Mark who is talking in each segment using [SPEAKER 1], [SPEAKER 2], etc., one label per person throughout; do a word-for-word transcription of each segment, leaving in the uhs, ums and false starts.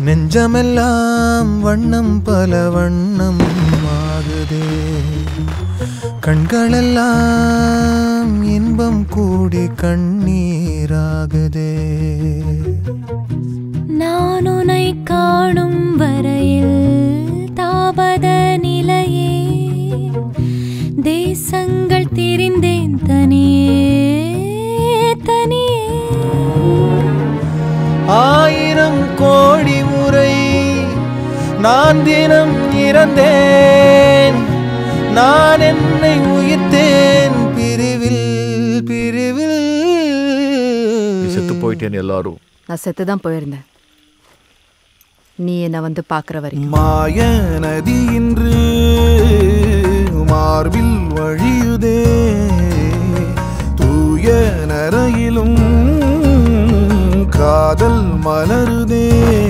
[SPEAKER 1] நெஞ்சமெல்லாம் வண்ணம் பல வண்ணம் ஆகுதே கண்களெல்லாம் இன்பம் கூடி கண்ணீராகுதே
[SPEAKER 2] நான் உன்னை காணும் வரையில் தாபத நிலையே தேசங்கள் திரிந்தேன் தனியே தனியே
[SPEAKER 1] ஆயிரம் கோடி முறை நான் தினம் இறந்தேன் நான் என்னை உயிர்த்தேன் பிரிவில் பிரிவில்
[SPEAKER 3] செத்து போயிட்டேன் எல்லாரும்
[SPEAKER 4] நான் செத்து தான் போயிருந்தேன் நீ என்ன வந்து பார்க்குற வரைக்கும்
[SPEAKER 1] மாய நதி இன்று மார்பில் வழியுதே தூய நரையிலும் காதல் மலருதே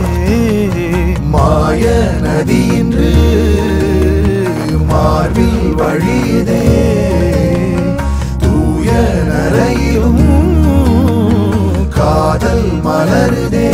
[SPEAKER 1] மாய நதி இன்று மார்பில் வழியுதே தூய நரையிலும் காதல் மலருதே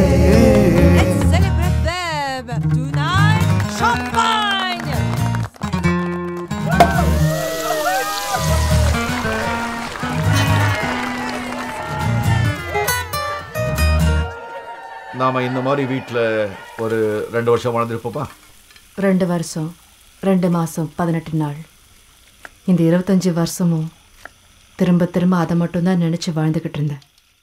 [SPEAKER 3] நாம இந்த மாதிரி வீட்டில் ஒரு ரெண்டு வருஷம் வாழ்ந்துருப்போப்பா.
[SPEAKER 4] ரெண்டு வருஷம் ரெண்டு மாதம் பதினெட்டு நாள் இந்த இருபத்தஞ்சி வருஷமும் திரும்ப திரும்ப அதை மட்டும்தான் நினச்சி வாழ்ந்துக்கிட்டு இருந்தேன்.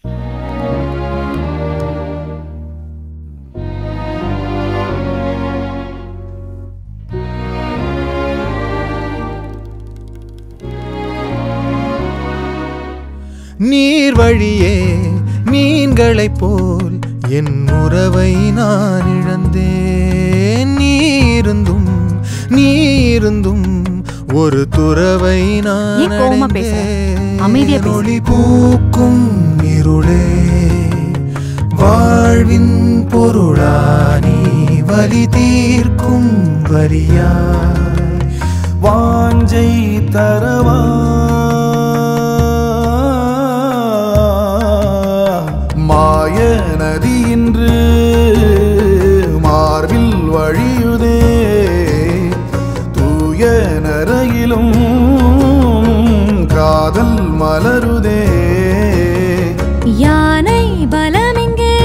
[SPEAKER 1] நீர் வழியே மீன்களைப் போல் என் உறவை நான் இழந்தேன் நீருந்தும் நீருந்தும் ஒரு துறவை நான் அடைந்தேன் ஒளி பூக்கும் இருளே வாழ்வின் பொருளா நீ வலி தீர்க்கும் வரியாய் வாஞ்சை தரவா மாய நதி இன்று மார்பில் வழியுதே தூய நரையிலும் காதல் மலருதே
[SPEAKER 2] யானை பலமிங்கே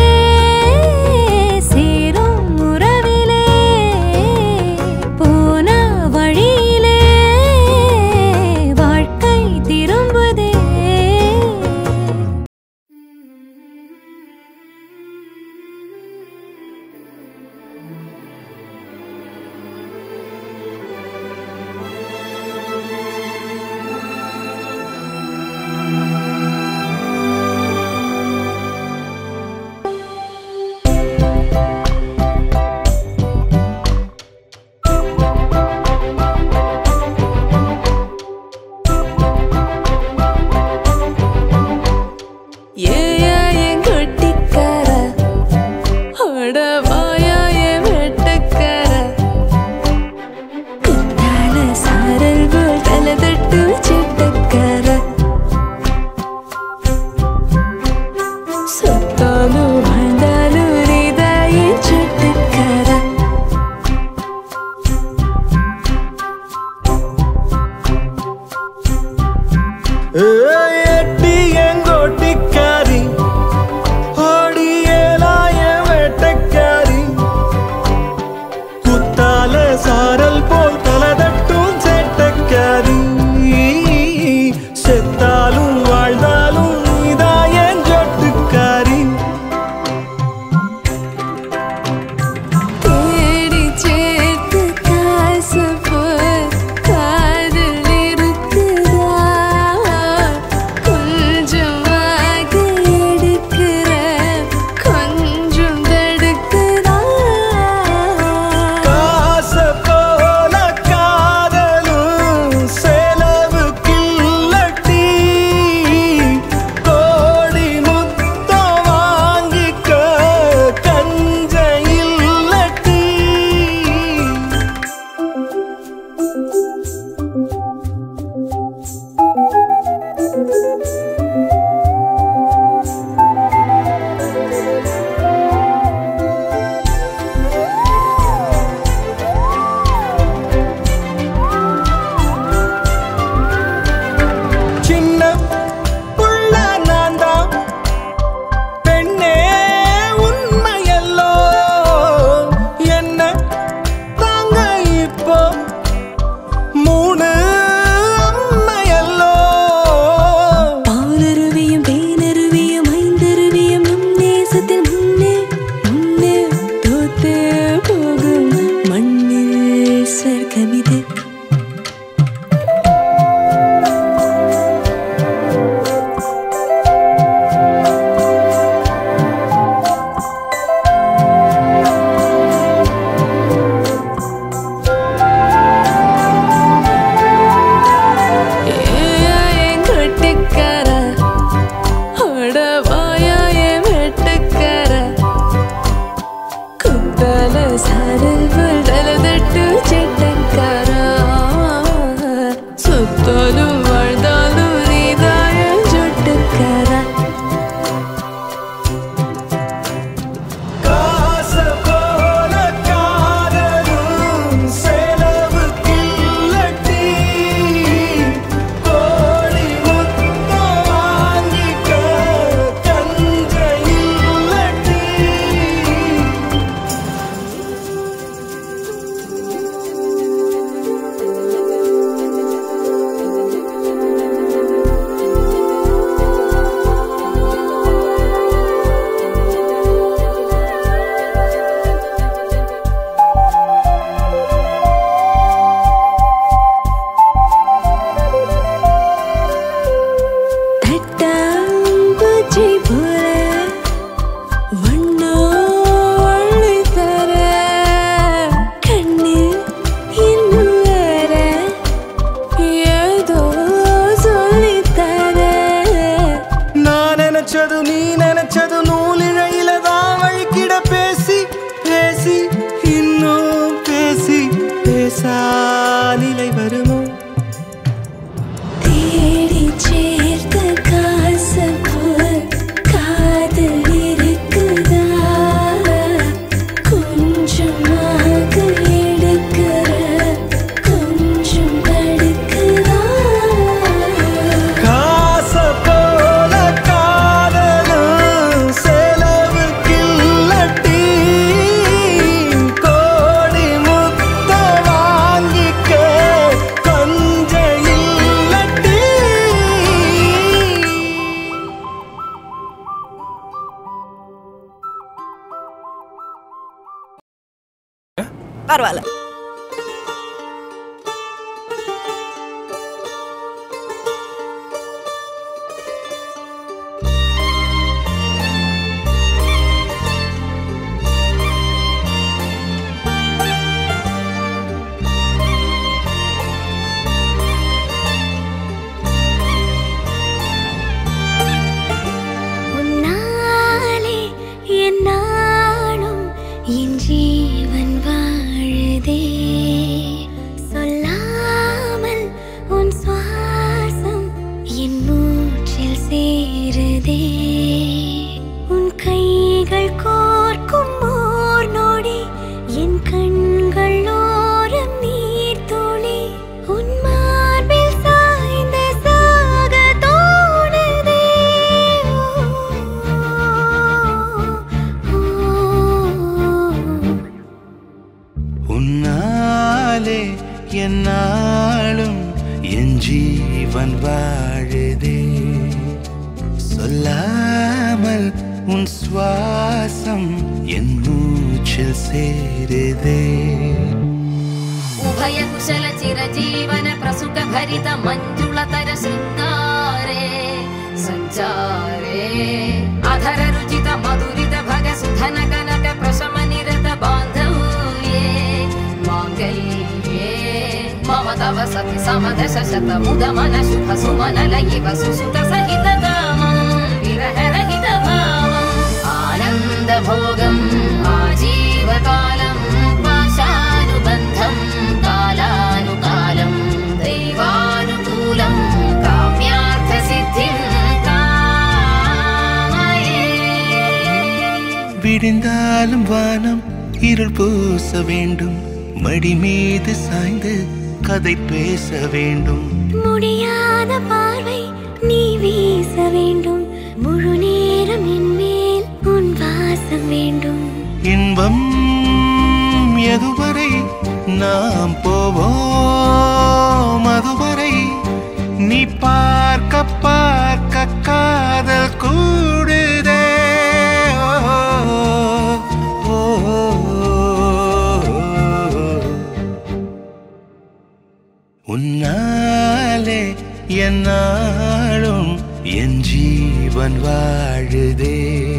[SPEAKER 2] சேரும் உறவிலே போன வழியிலே வாழ்க்கை
[SPEAKER 5] பரவாயில்ல.
[SPEAKER 6] என்னாலும் என் ஜீவன் வாழுதே சொல்லாமல் உன் சுவாசம் என் மூச்சில் சேருதே
[SPEAKER 7] உபய குஷல சிரஜீவன பிரசுக பரித மஞ்சுளதர சிங்காரே சஞ்சாரே அதர ருச்சித மதுரித भग सुधन कनक प्रशम निरत बांधव्ये मांगल्ये मम तव सति समदश शत मुद मन शुभ सुमन लयिव सुसुत सहित गामं विरह रहित भावं आनंद भोगं आजीवकालं पाशानुबन्धं कालानुकालं दैवानुकूलं काम्यार्थ सिद्धिं
[SPEAKER 6] விடிந்தாலும் வானம் இருள் பூச வேண்டும் மடி மீது சாய்ந்து கதை பேச வேண்டும்
[SPEAKER 2] முடியாத பார்வை நீ வீச வேண்டும் முழு நேரம் என் மேல் உன் வாசம் வேண்டும்
[SPEAKER 6] இன்பம் எதுவரை நாம் போவோம் அதுவரை நீ பார்க்க பார்க்க காதல் கூடுதே உன்னாலே என்னாலும் என் ஜீவன் வாழுதே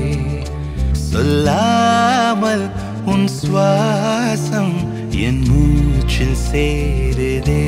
[SPEAKER 6] சொல்லாமல் உன் சுவாசம் என் மூச்சில் சேருதே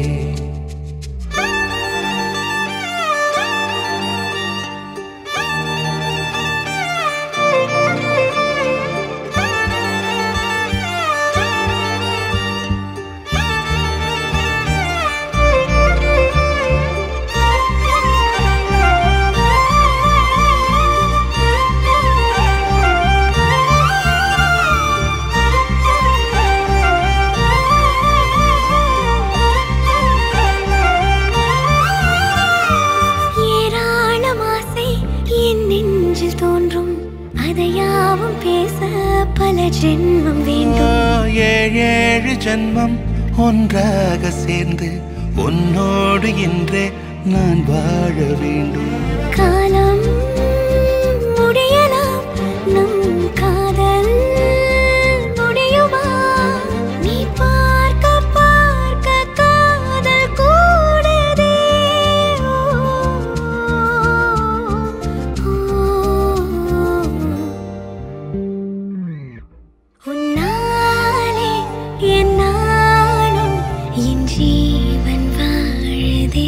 [SPEAKER 2] ஜென்மம் வேண்டும்
[SPEAKER 6] ஏழேழு ஜென்மம் ஒன்றாக சேர்ந்து உன்னோடு இன்றே நான் வாழ வேண்டும்
[SPEAKER 2] காலம் முடியலாம் நம் காதல் முடியுமா நீ பார்க்க பார்க்க காதல் கூடுதே உன்னாலே என்னாலும் என் ஜீவன் வாழுதே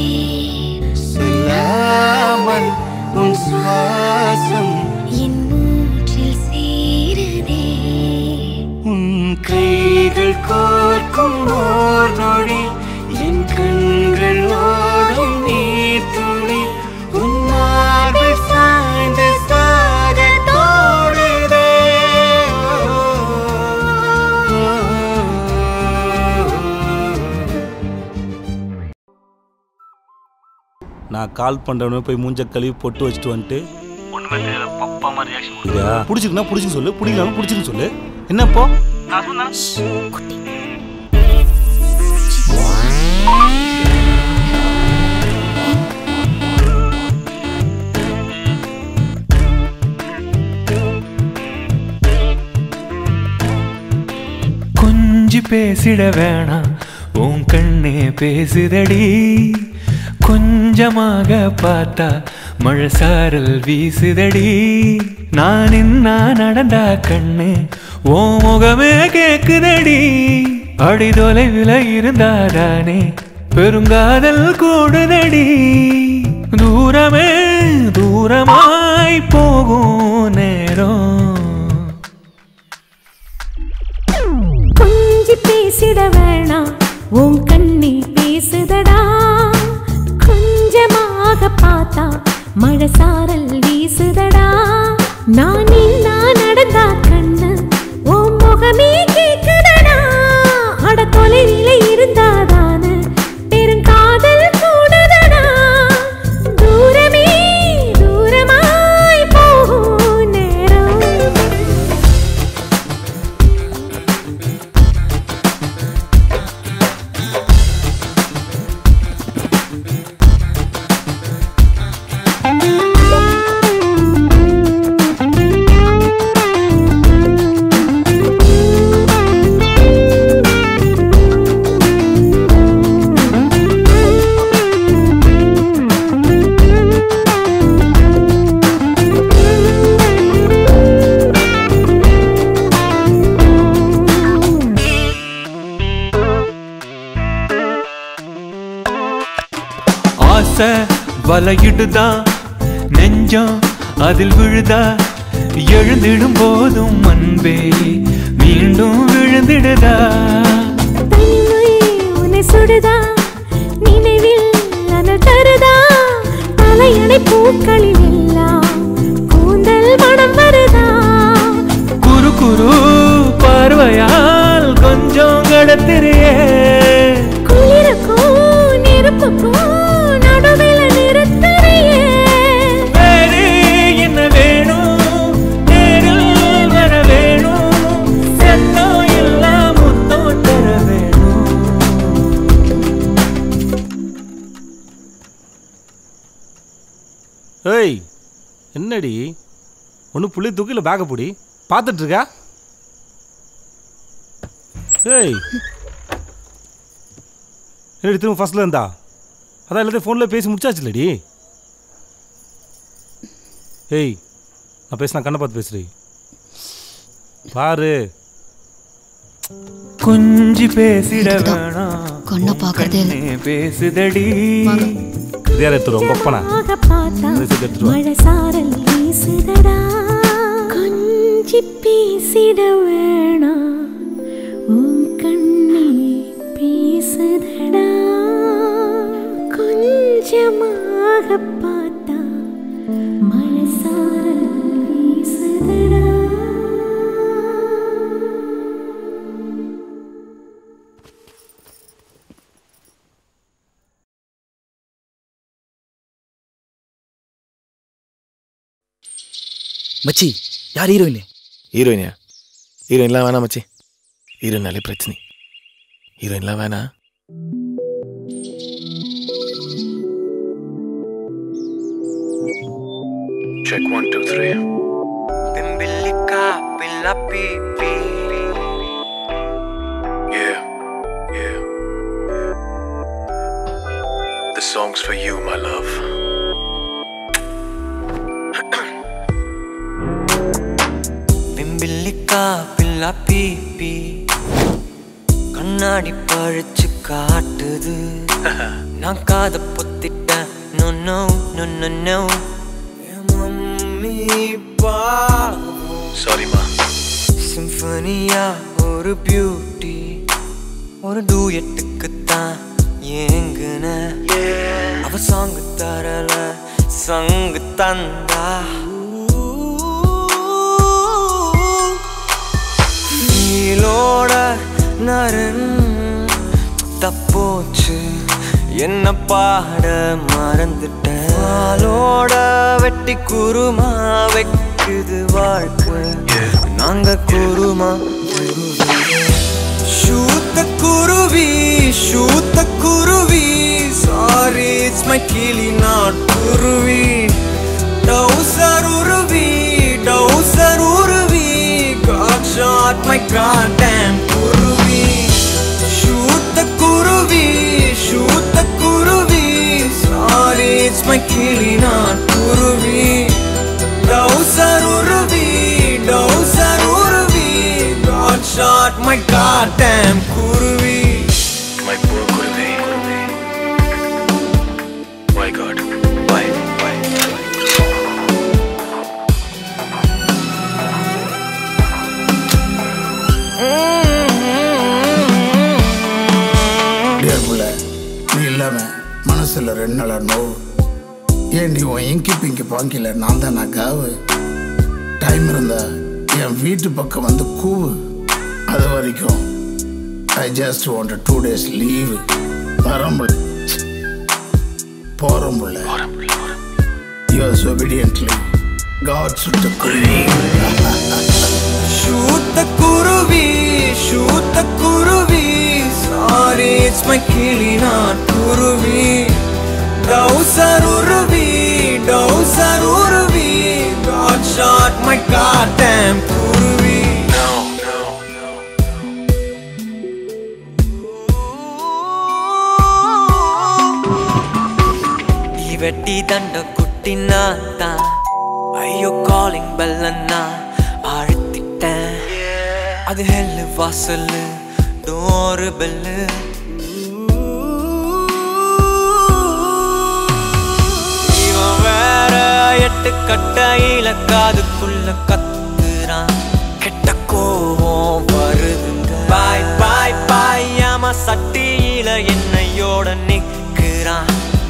[SPEAKER 6] சொல்லாமல் உன் சுவாசம்
[SPEAKER 2] என் மூச்சில் சேருதே
[SPEAKER 6] உன் கைகள் கோர்க்கும் ஓர் நொடி என் கண்கள் ஓடும் நீர் துளி உன் மார்பில் சாய்ந்து சாக தோடுதே
[SPEAKER 8] நான் கால் பண்றவனே போய் மூஞ்ச கழுவி பொட்டு வச்சுட்டு வந்துட்டு பிடிச்சிருக்குன்னா பிடிச்சின்னு சொல்லு பிடிக்கலாம் பிடிச்சின்னு சொல்லு என்னப்போ
[SPEAKER 6] கொஞ்ச
[SPEAKER 5] பேசிட வேணாம் உன் கண்ணே பேசுதடி கொஞ்சமாக பார்த்தா மழை சாரல் வீசுதடி நான் என்ன நடந்தா கண்ணு ஓ முகமே கேக்குதடி அடி தொலைவில் இருந்தாதானே பெருங்காதல் கூடுதடி தூரமே தூரமாய் போகும் நேரம்
[SPEAKER 2] கொஞ்சி பேசிட வேணாம் உன் கண்ணி பேசுதடா கொஞ்சமாக பார்த்தா மழை சாரல் வீசுதடா நான் நின்னா நடந்தா கண்ணு உன் முகமே கேக்குதடா அட தொலைவில இருந்தாதான பெருங்காதல் கூடுதடா தூரமே தூரமாய் போகும் நேரம்
[SPEAKER 5] வலையிடுதா நெஞ்சம் அதில் விழுதா எழுந்திடும் போதும் அன்பே மீண்டும் விழுந்திடுதா
[SPEAKER 2] தனிமை உன்னை சுடுதா நினைவில் அனல் தருதா தலையணை பூக்களில் எல்லாம் கூந்தல் மனம் வருதா
[SPEAKER 5] குறு குறு பார்வையால் கொஞ்சம் கடத்திரியே
[SPEAKER 2] குளிருக்கும் நெருப்புக்கும் நடுவில் நிறுத்தறியே
[SPEAKER 5] வேறு என்ன வேணும் நேரில் வர வேணும் செல்லம் எல்லாம் முத்தம் தர வேணும்
[SPEAKER 8] ஏய் என்னடி ஒன்று புள்ளி தூக்கில பேக்கை பிடி பார்த்துட்டு இருக்கா ஏய் என்னடி திரும்ப ஃபர்ஸ்ட்ல இருந்தா அதான் எல்லாத்தையும் ஃபோனில் பேசி முடிச்சாச்சு இல்லடி ஏய் நான் பேசினா கண்ணை பார்த்து பேசுறீ பாரு
[SPEAKER 5] கொஞ்சி பேசிட வேணாம்
[SPEAKER 9] கண்ணை பார்க்கறதே
[SPEAKER 5] பேசுதடி
[SPEAKER 8] இதே எடுத்துருவோம் கொப்பனா
[SPEAKER 2] மழை சாரல் வீசுதடா கொஞ்சி பேசிட வேணாம் உன் கண்ணே பேசுதடா கொஞ்சமாக பார்த்தா மழை சாரல் வீசுதடா
[SPEAKER 10] மச்சி யார் ஹீரோயின் ஹீரோயினியா ஹீரோயின்லாம் வேணாம் மச்சி ஹீரோயினாலே பிரச்சனை ஹீரோயின்லாம் வேணாம்
[SPEAKER 11] Check one, two, three.
[SPEAKER 6] Bimbilica, billa pipi.
[SPEAKER 11] Yeah, yeah. The song's for you, my love.
[SPEAKER 6] Bimbilica, billa pipi. கண்ணாடி பழிச்சு காட்டுது நான் காத பொத்திட்டேன் no no no no no
[SPEAKER 11] Sorry, ma.
[SPEAKER 6] சிம்பனியா ஒரு பியூட்டி ஒரு டூயட்டுக்கு தான் ஏங்குன அவ சாங்கு தரல சங்கு தந்தா நீலோட நரன் தப்போச்சு என்ன பாட மறந்துட்டேன் ஆளோட வெட்டி குருமா வைக்குது வாழ்க்கை நாங்க குருமா ஷூத்த குருவி ஷூத்த குருவி சாரி இட்ஸ் மை கிளி நாட் குருவி டவுசர் உருவி டவுசர் உருவி God shot my goddamn குருவி it's my kili not kuruvi. Dowser uruvi, dowser uruvi. God shot my goddamn kuruvi.
[SPEAKER 11] My poor Kuruvi. Why God? Why? Why?
[SPEAKER 9] Dear புள்ள, நீ இல்லாம மனசுல ரெண்டு நாளா நோவு. ஏன் நீ உன் இங்கி பிங்கி பாங்கில நான் தான் நான் காவு. டைம் இருந்தா என் வீட்டு பக்கம் வந்து கூவு. அது வரைக்கும் I just want a two days leave. Parambul. Parambul. Yours obediently. God shoot the kuruvi.
[SPEAKER 6] Shoot the kuruvi, shoot the kuruvi. Sorry, it's my kili not kuruvi. Dowser uruvi, dowser uruvi. God shot my goddamn kuruvi. வெட்டி தண்ட குட்டினாத்தா ஐயோ calling பெல்லன்னா அழுத்திட்டேன். அது hell வாசல்லு door bell. இவன் வேற எட்டு கட்டையில காதுக்குள்ள கத்துறான். கெட்ட கோவம் வருதுங்க. பாய் பாய் பாய் ஆமா சட்டியில என்னையோட நிக்கிறான்.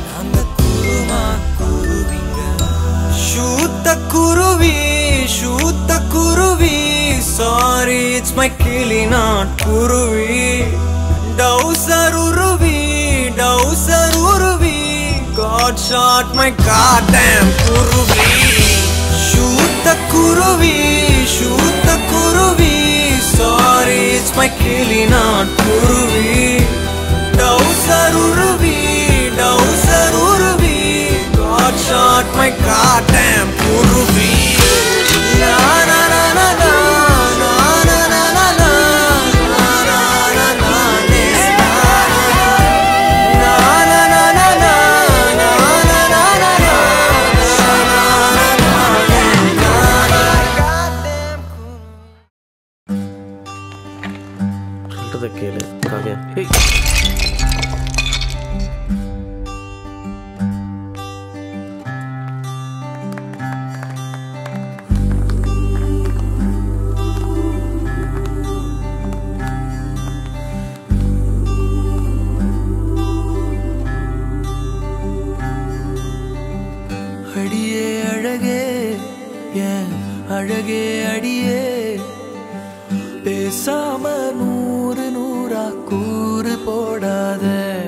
[SPEAKER 6] Shoot the kuruvi, shoot the kuruvi. Sorry, it's my kili not kuruvi. Dowser uruvi, dowser uruvi. God shot my goddamn kuruvi. Shoot the kuruvi, shoot the kuruvi. Sorry, it's my kili not kuruvi. Dowser uruvi, dowser uruvi. God shot my goddamn kuruvi. Na na na na na na na na na na na na na na na na na na na
[SPEAKER 10] சொல்றத கேளு காவியா.
[SPEAKER 5] அடியே அழகே ஏன் அழகே அடியே பேசாம நூறு நூறா கூறு போடாத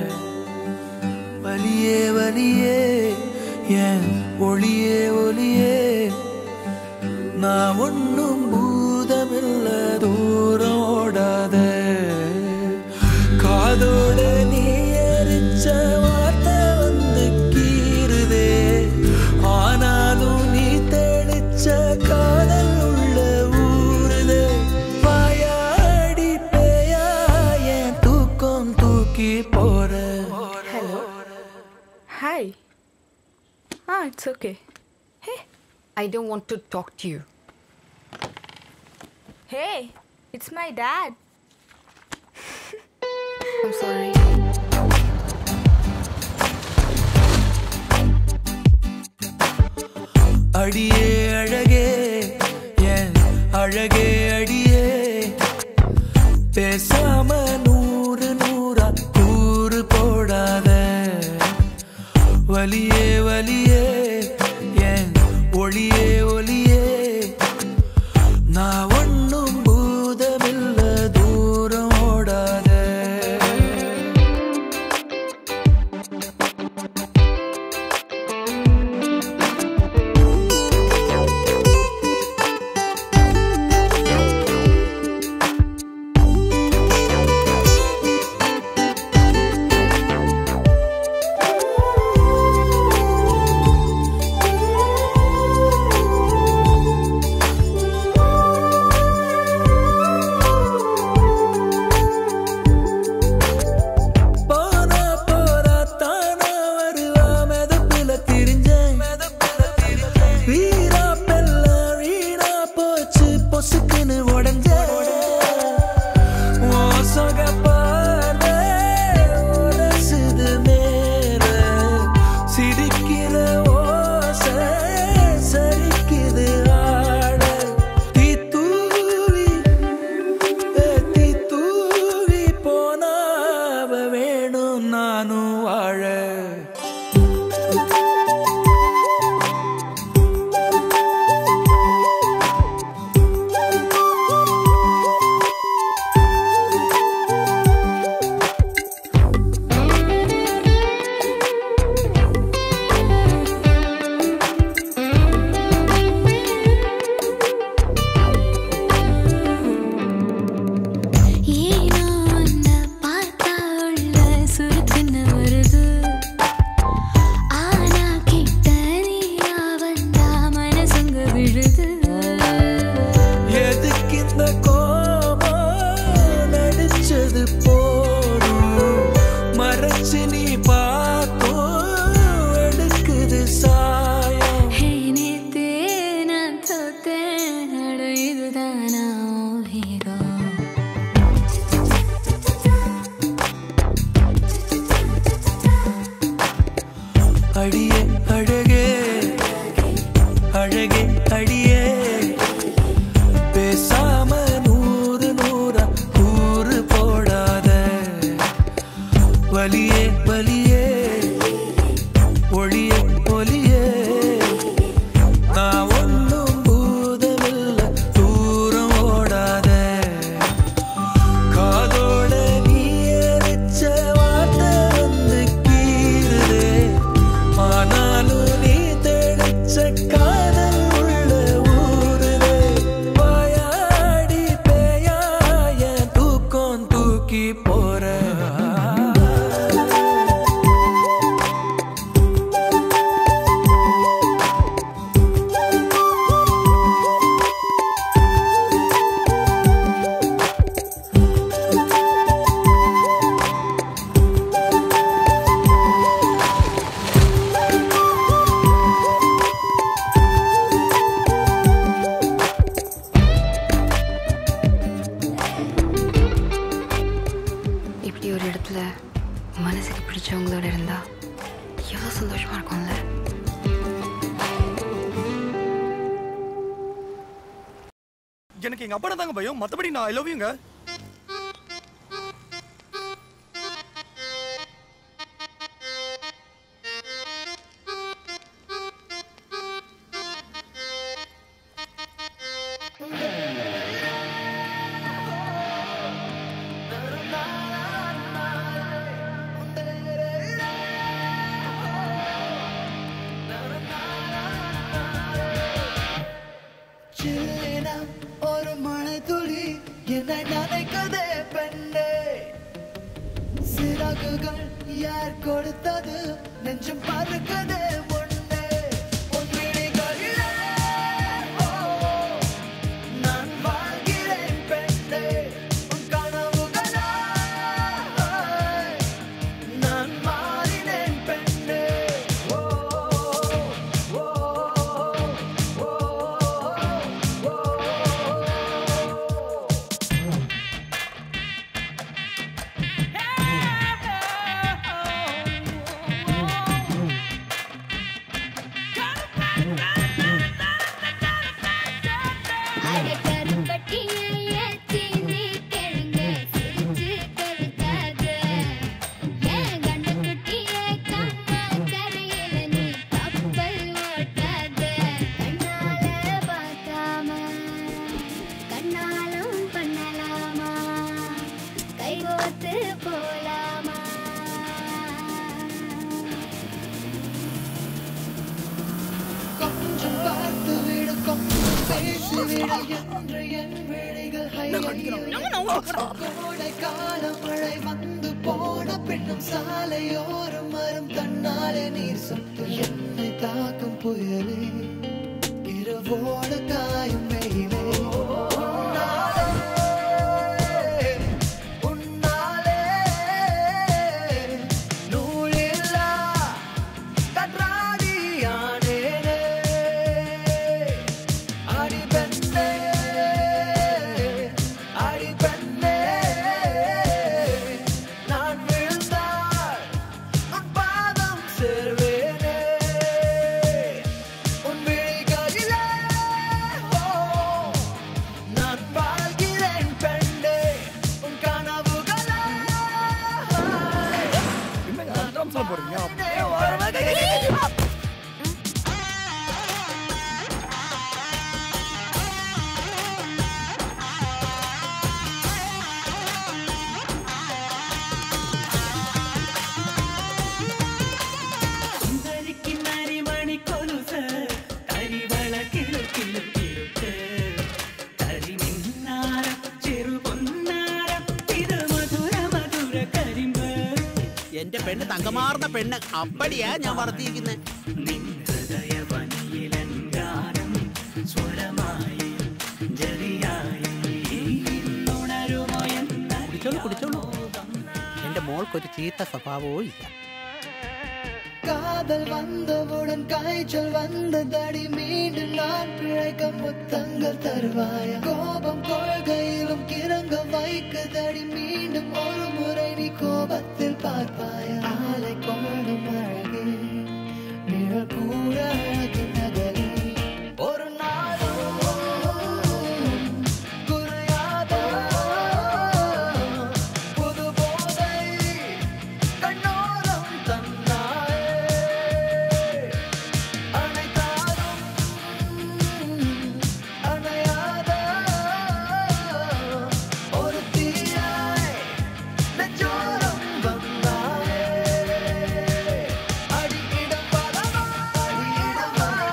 [SPEAKER 5] வலியே வலியே ஏன் ஒளியே ஒளியே நான் ஒன்னும் பூதமில்ல தூரம் ஓடாத காதோட நீ எரிச்ச வார்த்தை வந்து கீறுதே ஆனாலும் நீ தெளிச்ச காதல் உள்ள ஊறுதே வாயாடி பேயா என் தூக்கம் தூக்கி போற.
[SPEAKER 12] Hello. Hi. Ah, it's okay. Hey, I don't want to talk to you. Hey, it's my dad. I'm sorry.
[SPEAKER 5] அடியே அழகே என் அழகே அடியே பேசாம நூறு நூறா கூறு போடாத வலியே வலியே என் ஒளியே ஒளியே நான் ஒன்னும் பூதமில்ல தூரம் ஓடாத.
[SPEAKER 12] நேரத்தில் மனசுக்கு பிடிச்சவங்களோட இருந்தா எவ்வளோ சந்தோஷமா இருக்கும்ல.
[SPEAKER 13] எனக்கு எங்க அப்பா தாங்க பயம், மற்றபடி நான் ஐ லவ் யூங்க.
[SPEAKER 14] ஒரு மழை துளி என்னை நினைக்கதே பெண்ணே, சிறகுகள் யார் கொடுத்தது நெஞ்சம் பறக்கதே ஒண்ணே, உன் விழிகளிலே நான் வாழ்கிறேன் பெண்ணே, உன் கனவுகளா நான் மாறினேன் பெண்ணே. மழை வந்து போன பின்னும் சாலையோரம் மரம் தன்னாலே நீர் சொட்டு என்னை தாக்கும் புயலே இரவோட காயும் வெயிலே.
[SPEAKER 15] എന്റെ പെണ്ണ് തങ്കമാർന്ന പെണ്ണ് അപ്പടിയാ ഞാൻ വളർത്തിയിരിക്കുന്നത്. കുടിച്ചോളൂ കുടിച്ചോളൂ, എന്റെ മോൾക്കൊരു ചീത്ത സ്വഭാവവും ഇല്ല.
[SPEAKER 14] காதல் வந்தவுடன் காய்ச்சல் வந்ததடி, மீண்டும் நான் பிழைக்க முத்தங்கள் தருவாயா, கோபம் கொள்கையிலும் கிறங்க வைக்குதடி, மீண்டும் ஒரு முறை நீ கோபத்தில் பார்ப்பாயா, ஆலை கோடும் அழகே நிழல் கூட அழகின் நகரே, ஒரு நாளும் குறையாத புது போதை கண்ணோரம் தந்தாய், அணையாத ஒரு தீயாய் நெஞ்சோரம் வந்தாயே, அடியிடம் பலமா அடியிடம்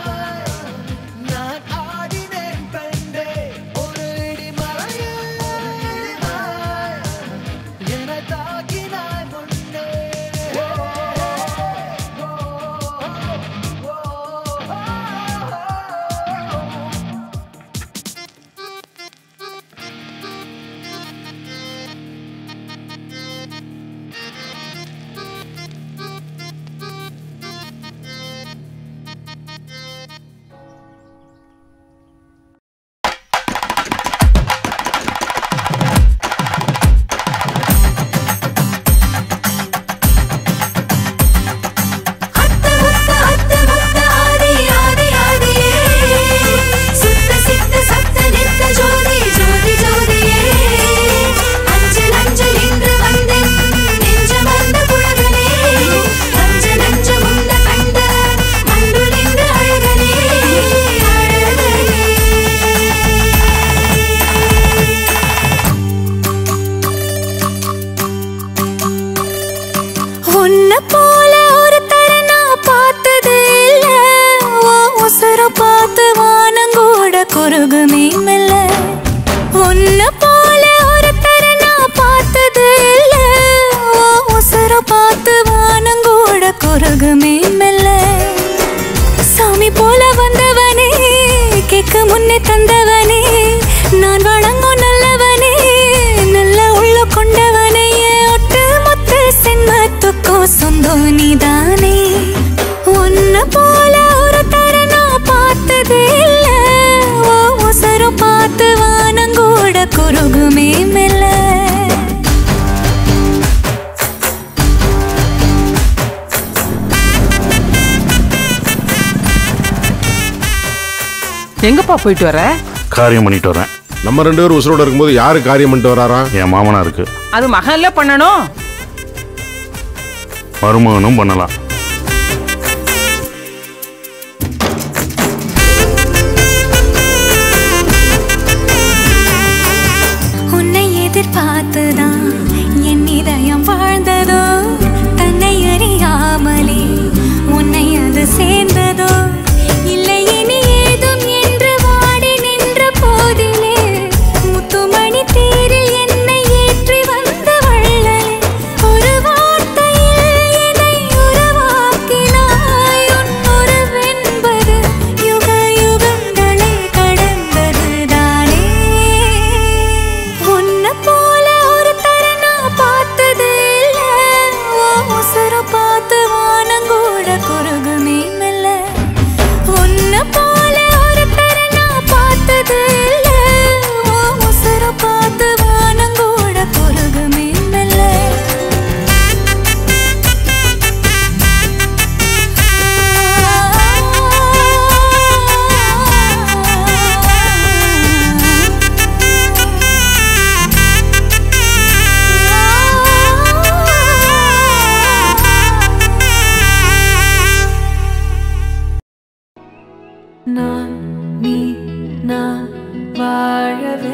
[SPEAKER 2] குறுகுமே மெல்ல. சாமி போல வந்தவனே, கேட்க முன்னே தந்தவனே, நான் வணங்கும் நல்லவனே, நல்ல உள்ள கொண்டவனே, ஒட்டு மொத்த சென்மத்துக்கும் சொந்தம் நீதானே. உன்னை போல ஒரு தர நான் பார்த்ததே இல்ல, ஓ உசரம் பார்த்து வானங்கூட குறுகுமே மெல்ல.
[SPEAKER 16] எங்கப்பா போயிட்டு வர?
[SPEAKER 17] காரியம் பண்ணிட்டு வரேன்.
[SPEAKER 18] நம்ம ரெண்டு பேரும் உசுரோட இருக்கும்போது யாரு காரியம் பண்ணிட்டு வராரா?
[SPEAKER 17] என் மாமனா இருக்கு.
[SPEAKER 16] அது மகன்ல பண்ணணும்,
[SPEAKER 17] மருமகனும் பண்ணலாம்.
[SPEAKER 2] உன்னை எதிர்பார்த்துதான் என் இதயம் வாழ்ந்ததோ, தன்னை அறியாமலே உன்னை அது சேர்ந்ததோ, இல்லை இனி ஏதும் என்று வாடி நின்ற போதிலே முத்துமணி தேரில் என்னை ஏற்றி வந்த வள்ளலே, ஒரு வார்த்தையில் என்னை உருவாக்கினாய். உன் உறவென்பது யுக யுகங்களை கடந்ததுதானே. உன்னை போல ஒரு தர நான் பார்த்ததே இல்ல, ஓ உசுரம் பார்த்து வானங்கூட குறுகுமே மெல்ல. உன்னை போல ஒரு தர நான் பார்த்ததே இல்ல, ஓ உசுரம் பார்த்து வானங்கூட குறுகுமே மெல்ல.
[SPEAKER 19] நான் நீ நான் வாழவே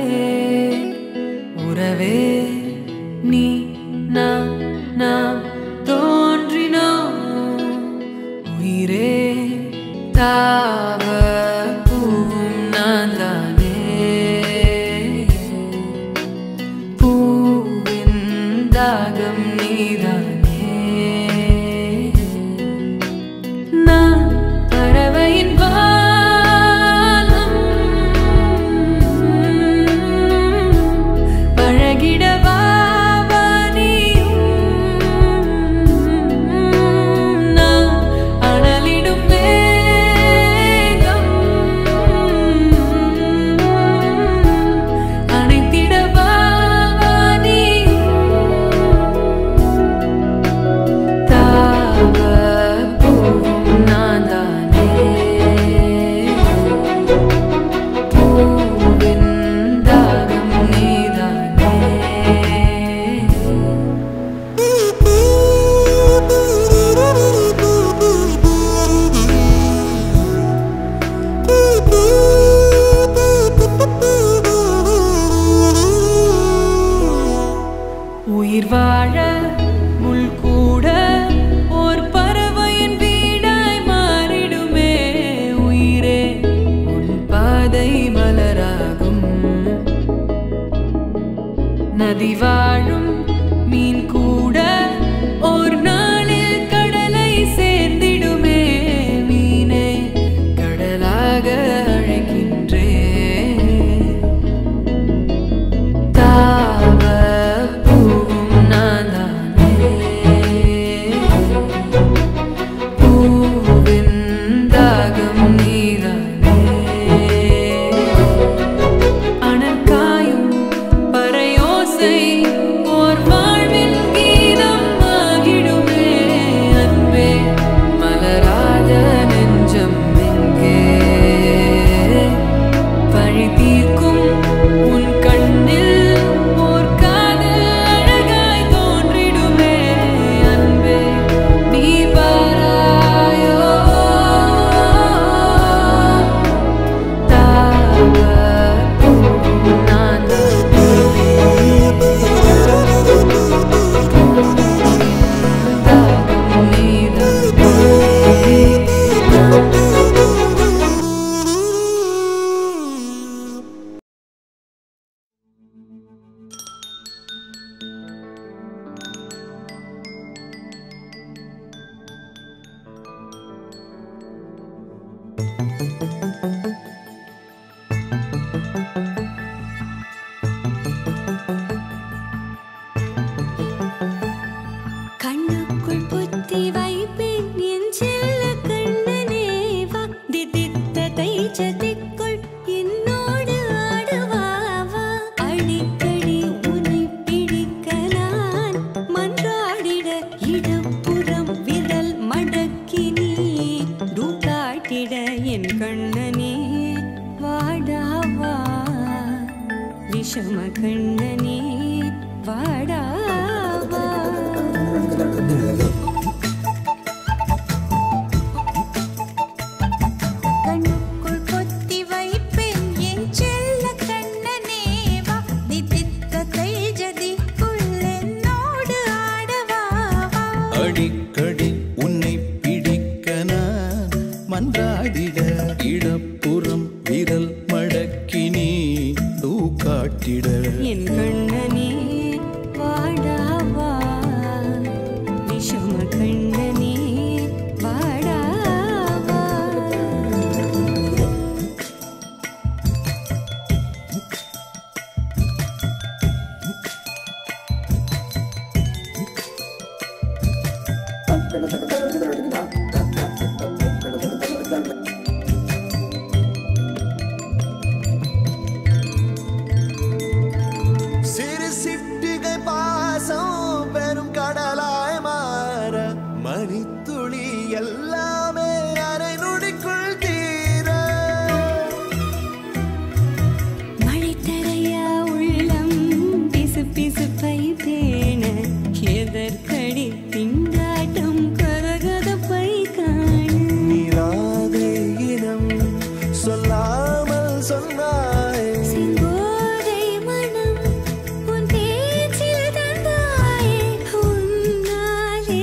[SPEAKER 19] உறவே நீ நான் நாம் தோன்றினோம் உயிரே தாவ பூவும் நான் தானே பூவின் தாகம் நீதானே நான் பறவையின் உயிர் வாழ முள் கூட ஓர் பறவையின் வீடாய் மாறிடுமே உயிரே உன் பாதை மலராகும் நதி வாழும் மீன் கூட ஓர் நாளில் கடலை சேர்ந்திடுமே மீனே கடலாக அழைக்கின்றே தாவ பூவும் நான் தானே பூவின் தாகம் நீதானே அனற்காயும் பறையோசை ஓர் வாழ்வின் கீதம் ஆகிடுமே அன்பே மலராத நெஞ்சம் எங்கே பழி தீர்க்கும் உன் கண்ணில் ஓர் காதல் அழகாய் தோன்றிடுமே அன்பே நீ பாராயோ தாவ பூவும் நான் தானே
[SPEAKER 20] அடிக்கடி உன்னை பிடிக்க நான் மன்றாடிட இடப்புறம் விரல் மடக்கி நீ தூக்காட்டிட
[SPEAKER 19] என் கண்ணனே வாடாவா விஷம கண்ணனே வாடாவா
[SPEAKER 14] சிறு சிட்டிகை பாசம் பெரும் கடலாய் மாற மணித்துளி எல்லாமே அரை நொடிக்குள் தீர
[SPEAKER 19] மழை தரையா உள்ளம் பிசு பிசுப்பை பேண எதற்கடி திண்டாட்டம் கரகதப்பை காண
[SPEAKER 14] நீராதே இனம் சொல்லாமல் சொன்னாய்
[SPEAKER 19] செங்கோதை மனம் உன் பேச்சில் தந்தாயே உன்னாலே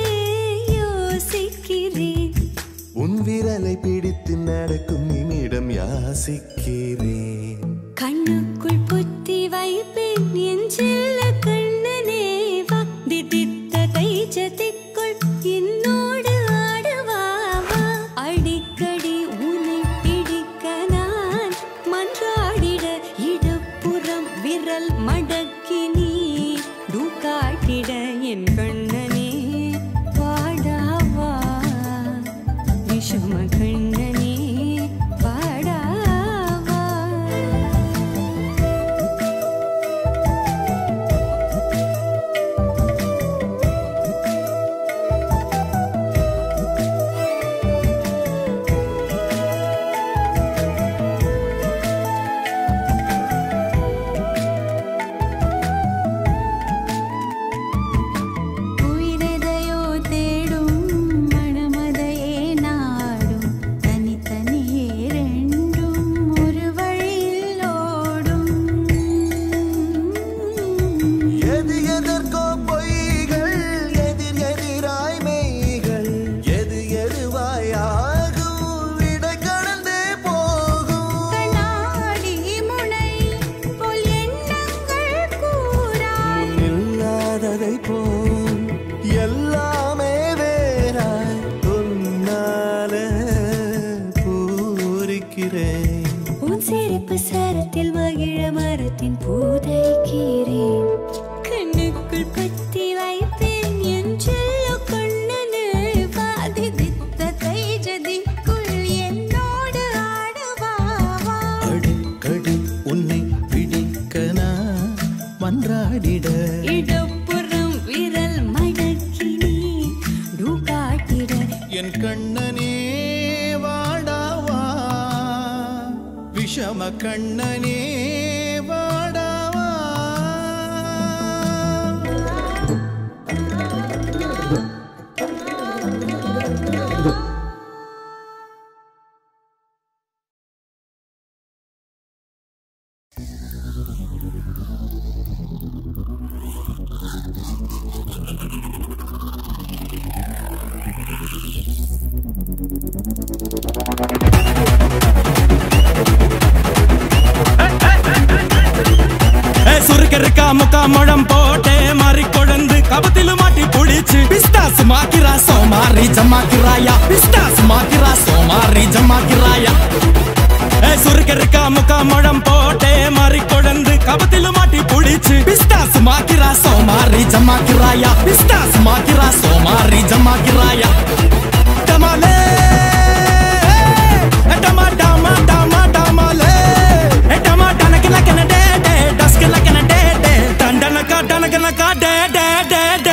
[SPEAKER 19] யோசிக்கிறேன்
[SPEAKER 14] உன் விரலை பிடித்து நடக்கும் நிமிடம் யாசிக்கிறேன்
[SPEAKER 19] கண்ணுக்குள் புத்தி வைப்பேன் என் செல்ல கண்ணனே வா திதித்த தைச்சதிக்குள் என்னோடு ஆடுவாவா அடிக்கடி உன்னை பிடிக்க நான் மன்றாடிட இடப்புறம் விரல் மடக்கி நீ தூக்காட்டிட என் கண்ணனே வாடாவா விஷம கண்ணனே வாடாவா உயிரெதையோ தேடும் மனமதையே நாடும் தனித்தனியே ரெண்டும் ஒரு வழியில் ஓடும்
[SPEAKER 14] எது எதற்கோ பொய்கள் எதிர் எதிராய் மெய்கள் எது எதுவாய் ஆகும் விடை கடந்தே போகும்
[SPEAKER 19] கண்ணாடி முனை போல் எண்ணங்கள் கூறாய்
[SPEAKER 14] இல்லாததை போல் எல்லாமே வேறாய் உன்னால பூரிக்கிறேன்
[SPEAKER 19] உன் சிரிப்பு சரத்தில் மகிழ மரத்தின் பூதைக்கிறேன் கண்ணுக்குள் பத்தி வைப்பேன் என் செல்ல கண்ணனே வாதிதித்த தைஜதிக்குள் என்னோடு ஆடுவாவா
[SPEAKER 20] அடிக்கடி உன்னை பிடிக்க நான் மன்றாடிட
[SPEAKER 19] இடப்புறம் விரல் மடக்கி நீ தூக்காட்டிட
[SPEAKER 20] என் கண்ணனே வாடாவா விஷம கண்ணனே வாடாவா
[SPEAKER 6] சுருக்கருக்கா முக்கா முழம் போட்டே மாறி கொழுந்து கபத்தில மாட்டி புடிச்சு பிஸ்தாஸ் மாக்கிரா சோமாரி ஜமாக்கிராயா பிஸ்தாஸ் மாக்கிரா சோமாரி ஜமாக்கிராயா சுருக்கருக்கா முக்கா முழம் போட்டே மாறி கொழுந்து கபத்தில மாட்டி புடிச்சு பிஸ்தாஸ் மாக்கிரா சோமாரி ஜமாக்கிராயா பிஸ்தாஸ் மாக்கிரா சோமாரி ஜமாக்கிராயா டமாலே டமா டமா டமா டமாலே டமா டனக்கு லக்கன டே டே டஸ்க்கு லக்கன டே டே டண்டனக்கா டனக்கனக்கா டே டே டே டே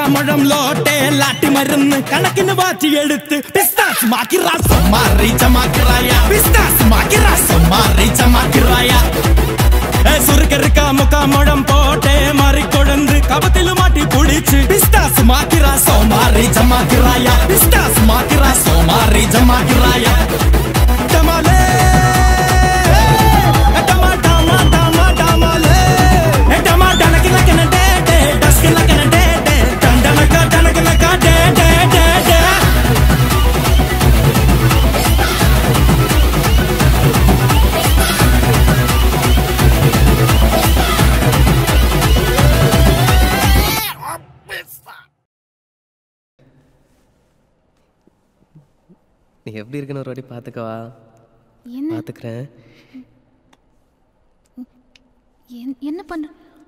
[SPEAKER 21] முழம் லோட்டே லாட்டி மருந்து கணக்கின்னு வாச்சி எடுத்து பிஸ்தாஸ் மாக்கிரா சம்மாரி சமாக்கிராயா பிஸ்தாஸ் மாக்கிரா சம்மாரி சமாக்கிராயா சுருக்க இருக்கா முக்கா முழம் போட்டே மாறி கொழுந்து கபத்தில மாட்டி புடிச்சு பிஸ்தாஸ் மாக்கிரா சோமாரி ஜமாக்கிராயா பிஸ்தாஸ் மாக்கிரா சோமாரி ஜமாக்கிராயா டமாலே டமா டமா டமா டமாலே டமா டனக்கு லக்கன டே டே டஸ்க்கு லக்கன டே டே டண்டனக்க டனக்கு லக்க டே டே டே டே
[SPEAKER 22] நீ எப்படி இருக்குன்னு ஒரு வாட்டி பார்த்துக்கவா பார்த்துக்கிறேன்
[SPEAKER 23] என்ன பண்ண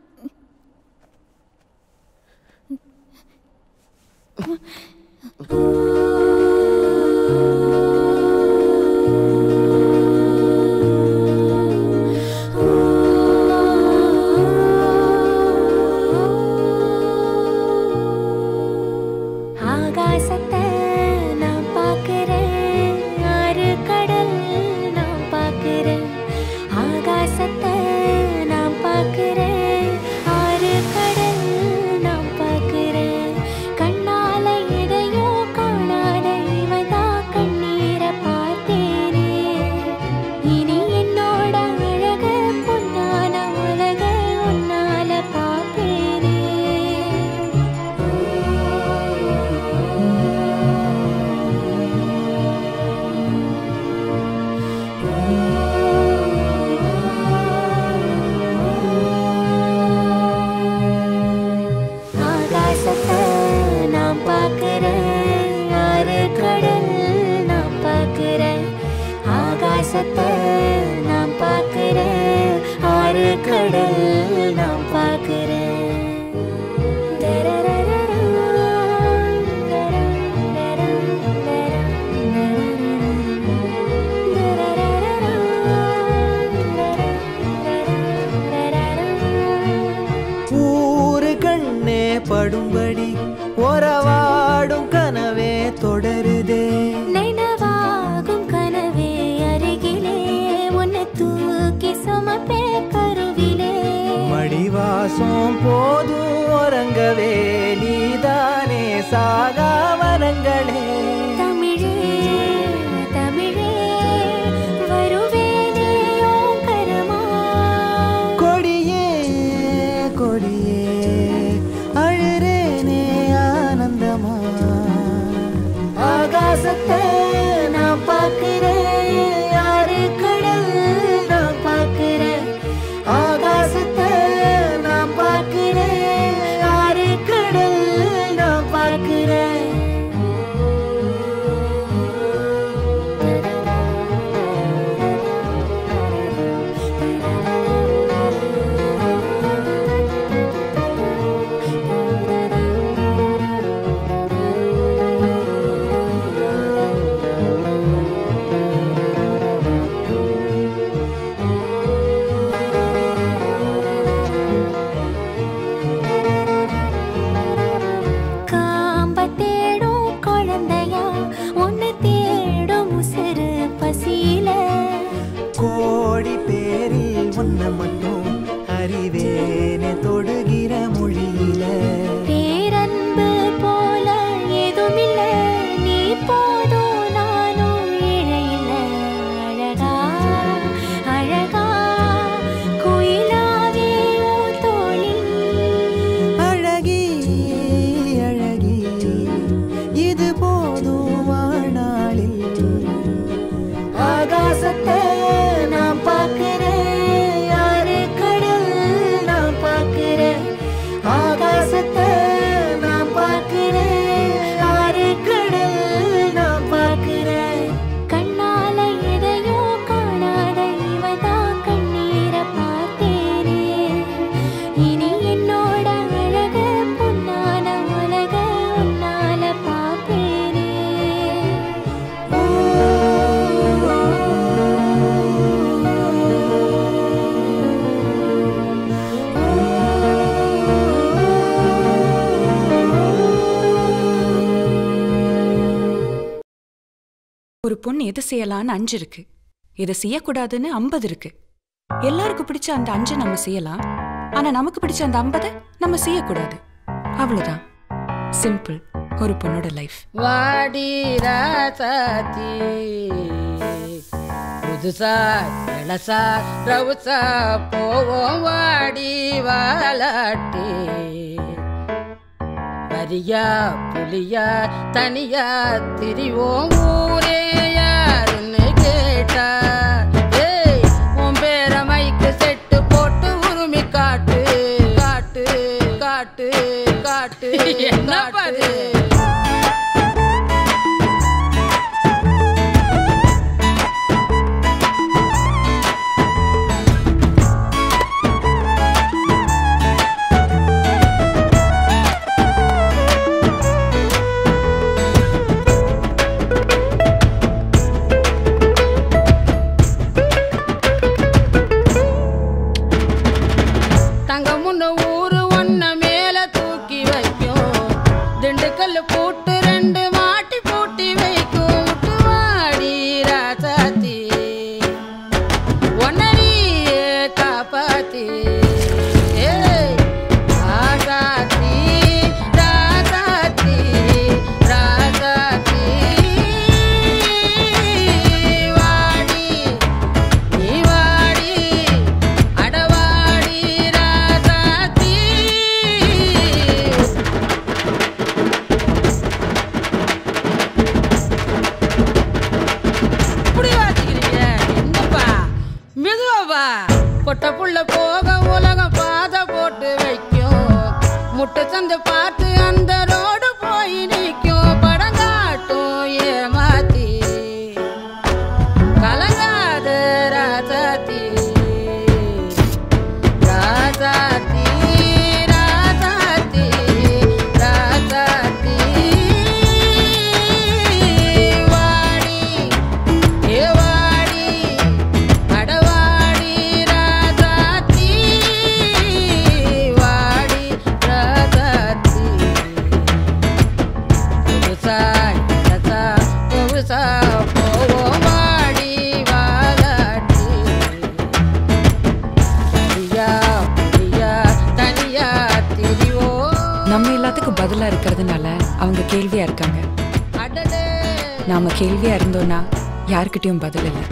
[SPEAKER 19] ஆகாசத்தை நான் பார்க்கிறேன் ஆறு கடல் நான் பார்க்கிறேன் ஆகாசத்தை நான் பார்க்கிறேன் ஆறு கடல் நான் பார்க்கிறேன் கண்ணால எதையோ காணாத இவதா கண்ணீரை பார்த்தேனே இனி என்னோட அழக பொன்னான உலக உன்னால பார்ப்பேனே ஆகாசத்தை நான் பார்க்கிறேன் ஆறு கடல் நான் பார்க்கிறேன் ஆகாசத்தை நான் பார்க்கிறேன் ஆறு கடல் நான் பார்க்கிறேன்
[SPEAKER 6] ஊரு கண்ணே படும்படி உறவாடும் கனவே தொடருதே
[SPEAKER 19] நினைவாகும் கனவே அருகிலே உன்னை தூக்கி சுமப்பே கருவிலே
[SPEAKER 6] மடிவாசம் போதும் உறங்கவே நீதானே சாகா வரங்களே
[SPEAKER 19] தமிழே தமிழே வருவேனே ஓங்கரமா
[SPEAKER 6] கொடியே கொடியே அழுறே
[SPEAKER 1] எது செய்யலான்னு அஞ்சு இருக்கு, எதை செய்யக்கூடாதுன்னு ஐம்பது இருக்கு. எல்லாருக்கும் பிடிச்ச அந்த அஞ்சை நம்ம செய்யலாம், ஆனா நமக்கு பிடிச்ச அந்த ஐம்பதை நம்ம செய்யக்கூடாது. அவ்வளவுதான். சிம்பிள் ஒரு பொண்ணோட லைஃப்.
[SPEAKER 3] வாடி ராசாத்தி புதுசா இளசா ரவுசா போவோம் வாடி வாலாட்டி. வரியா புலியா தனியா திரிவோம் ஊரே யாருன்னு கேட்டா. ஏய் உன் பேர மைக்கு செட்டு போட்டு உரிமை காட்டு காட்டு காட்டு காட்டு என்ன பாரு. பூட்டு ரெண்டு மாட்டி பூட்டி வைக்கும் முட்டுவாடி ராசாத்தி ஒன்னரியே காப்பாத்தி. ராசாத்தி ராசாத்தி ராசாத்தி வாடி நீ வாடி அடவாடி ராசாத்தி. பொட்ட புள்ள போக உலகம் பாத போட்டு வைக்கும், முட்டை சந்து பார்த்து அந்த ரோடு போய் நிற்கும். படங்காட்டும் ஏமாத்தி கலங்காத ராசாத்தி ராசாத்தி ராசாத்தி ராசாத்தி வாடி ஏ வாடி அடவாடி ராசாத்தி வாடி ராசாத்தி. புதுசா இளசா புதுசா போவோம் வாடி வாலாட்டி. சரியா புரியா தனியா திரிவோம்.
[SPEAKER 1] நம்ம எல்லாத்துக்கும் பதிலா இருக்கிறதுனால அவங்க கேள்வியா இருக்காங்க. நாம கேள்வியா இருந்தோம்னா யாருக்கிட்டையும் பதில் இல்லை.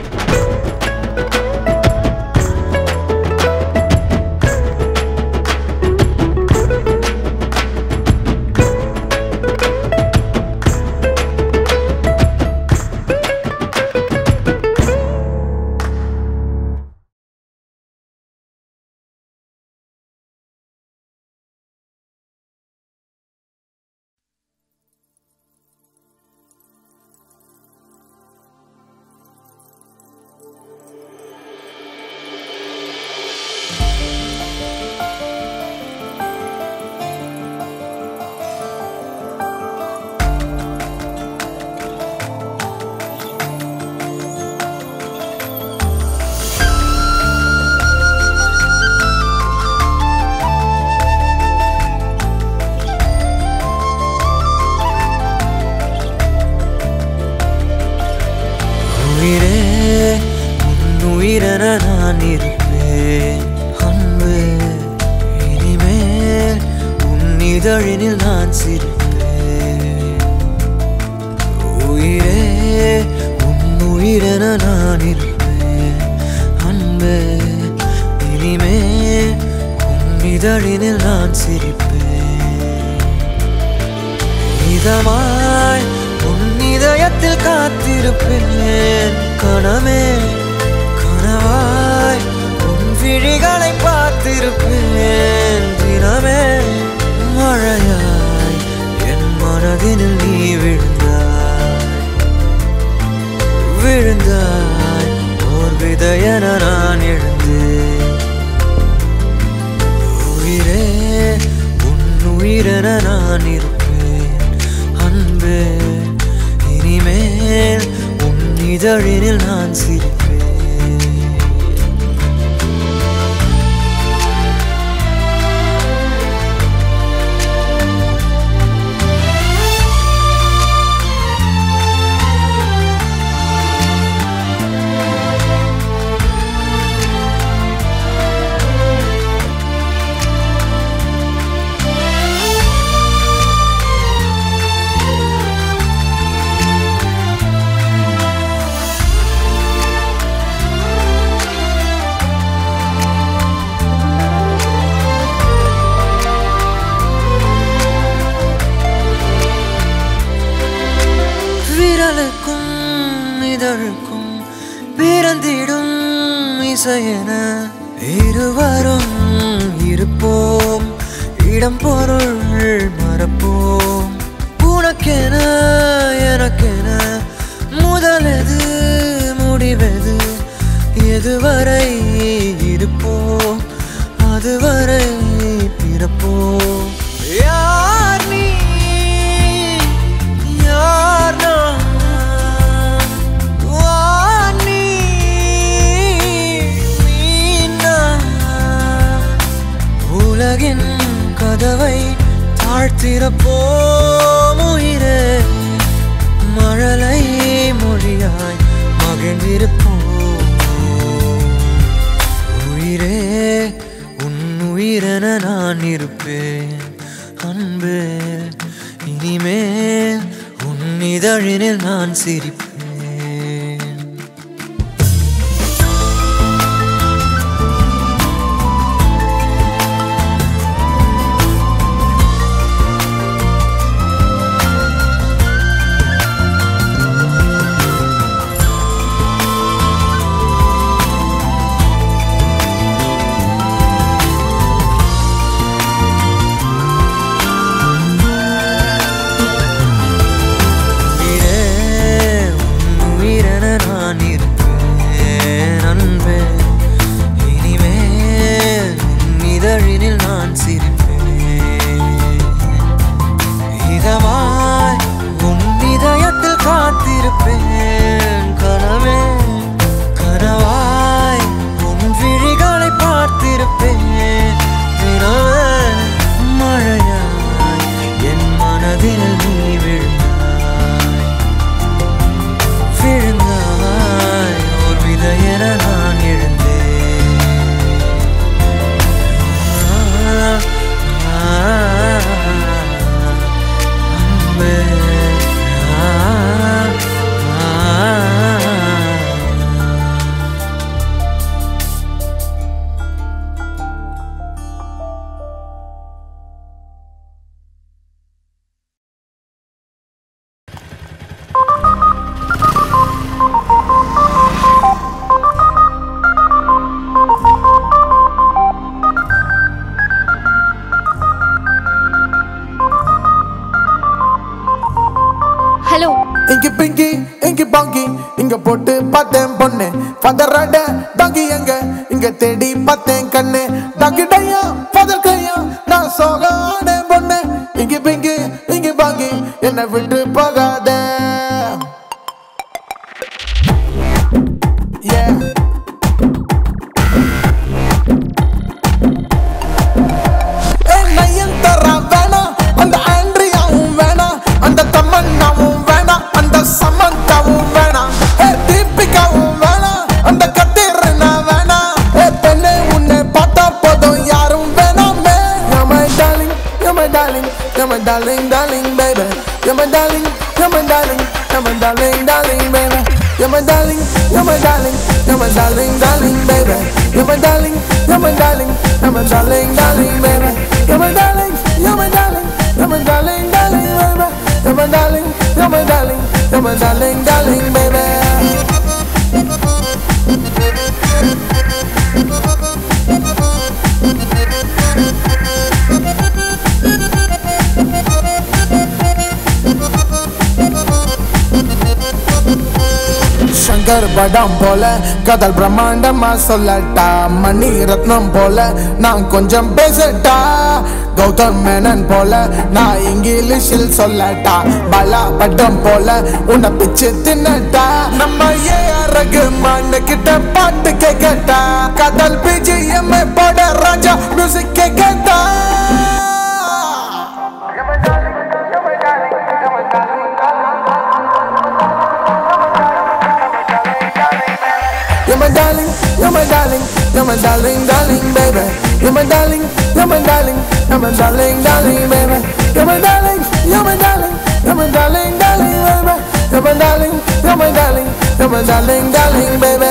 [SPEAKER 6] உயிரென நான் இருப்பேன் அன்பு. இனிமேல் உன் இதழினில் நான் சிரிப்பேன். உயிரே உன் உயிரென நான் இருப்பேன் அன்பு. இனிமேல் உன் இதழினில் நான் சிரிப்பேன். இதமாய் உன் இதயத்தில் காத்திருப்பேன் கணமே. கனவாய் உன் விழிகளை பார்த்திருப்பேன் தினமே. மழையாய் என் மனதினில் நீ விழுந்தாய் விழுந்தாய் ஓர் விதையென நான் எழுந்தேன். உயிரே உன் உயிரென நான் இருப்பேன் அன்பே. இனிமேல் உன் இதழினில் நான் சிரிப்பேன். பிறந்திடும் இசையென இருவரும் இருப்போம், இடம் பொருள் மறப்போம். உனக்கென எனக்கென முதலெது முடிவெது, எதுவரை இருப்போம் அதுவரை பிறப்போம். யார் நீ யார் நான், வானி நீ நான். உலகின் கதவை தாழ்த்திறப்போம் உயிரே, மழலை மொழியாய் மகிழ்ந்திருப்போம். உயிரே உன் உயிரென நான் இருப்பேன் அன்பே, இனிமேல் உன் இதழினில் நான் சிரிப்பேன்.
[SPEAKER 4] இங்கி பிங்கி இங்கி பாங்கி இங்க போட்டு பார்த்தேன் பொண்ணு பதறாட டாங்கி எங்க இங்க தேடி பார்த்தேன் கண்ணு டாங்கி டையா பதர் கையா நான் சோகானே பொண்ணு இங்கி பிங்கி இங்கி பாங்கி என்னை விட்டு போகாத. Darling, darling, baby, you're my darling, you're my darling, you're my darling, darling, baby, you're my darling, you're my darling, you're my darling, darling, baby, you're my darling, you're my darling, you're my darling, darling, baby, you're my darling, you're my darling, you're my darling, darling, baby, you're my darling, you're my darling, you're my darling, darling, baby. Shankar बड़म போல கதல் பிரம்மாண்டமா சொல்லட்டா மணி ரத்னம் போல நான் கொஞ்சம் பேசட்டா கௌதம் மேனன் போல நான் இங்கிலீஷில் சொல்லட்டா பலா பட்டம் போல உன்னை பிச்சு தின்னட்டா நம்ம ஏ ரகுமான் கிட்ட பாட்டு கேட்கட்டா கதல் பிஜிஎம் போட ராஜா மியூசிக் கேட்கட்டா. You're my darling, you're my darling, you're my darling, darling, baby. You're my darling, you're my darling, you're my darling, darling, baby. You're my darling, you're my darling, you're my darling, darling, baby. You're my darling, you're my darling, you're my darling, darling, baby.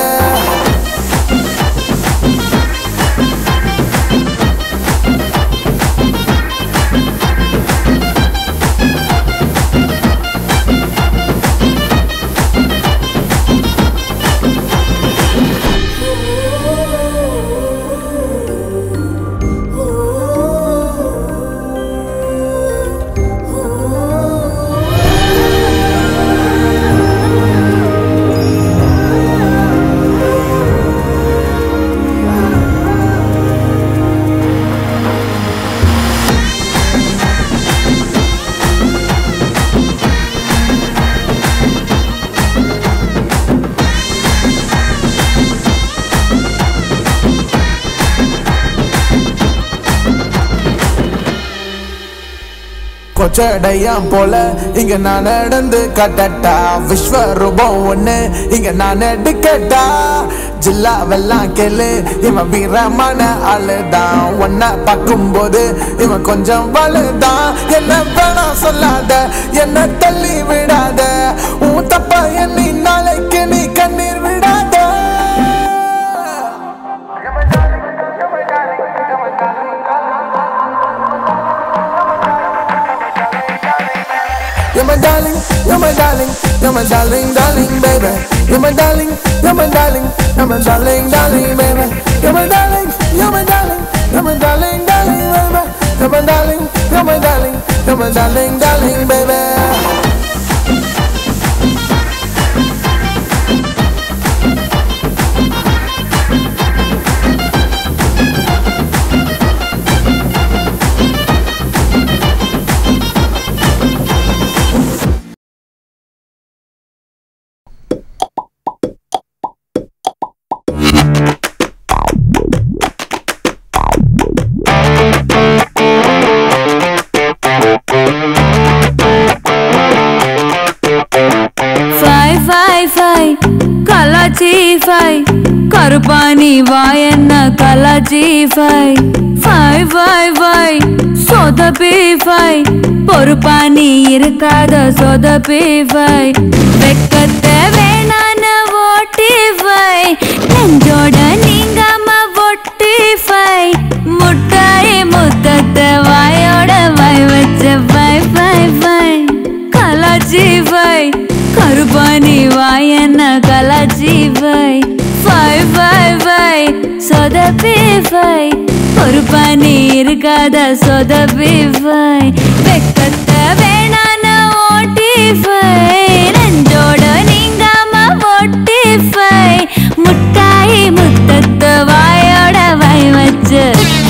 [SPEAKER 4] கொச்சடையாம் போல இங்க நான் நடந்து கட்டட்டா விஸ்வரூபம் ஒண்ணு இங்க நான் எடுக்கட்டா ஜில்லாவெல்லாம் கேளு இவன் வீரமான ஆளுதான் ஒன்ன பார்க்கும் போது இவன் கொஞ்சம் வலுதான் என்ன வேணா சொல்லாத என்ன தள்ளி விடாத உன் தப்ப எண்ணி நாளைக்கு நீ கண்ணீர் விடாத You're my darling, you're my darling, you're my darling, darling, baby. You're my darling, you're my darling, you're my darling, darling, baby. You're my darling, you're my darling, you're my darling, darling, baby. You're my darling, you're my darling, you're my darling, darling, baby.
[SPEAKER 2] கருப்பாணி வாயன்ன கலாச்சி ஃபை ஃபை ஃபை ஃபை சொதப்பி ஃபை பொறுப்பாணி இருக்காத சொதப்பி ஃபை வெக்கத்தை வேணான ஓட்டி ஃபை நெஞ்சோட நீங்காம ஒட்டி ஃபை முட்டாய் முத்தத்தை வாயோட வாய் வச்ச ஃபை ஃபை ஃபை கலாச்சி ஃபை கருப்பாணி வாயன்ன கலாச்சி ஃபை ஃபை ஃபை ஃபை சொதப்பி ஃபை பொறுப்பாணி இருக்காத சொதப்பி ஃபை வெக்கத்தை வேணான ஓட்டி ஃபை நெஞ்சோட நீங்காம ஒட்டி ஃபை முட்டாய் முத்தத்தை வாயோட வாய் வச்சு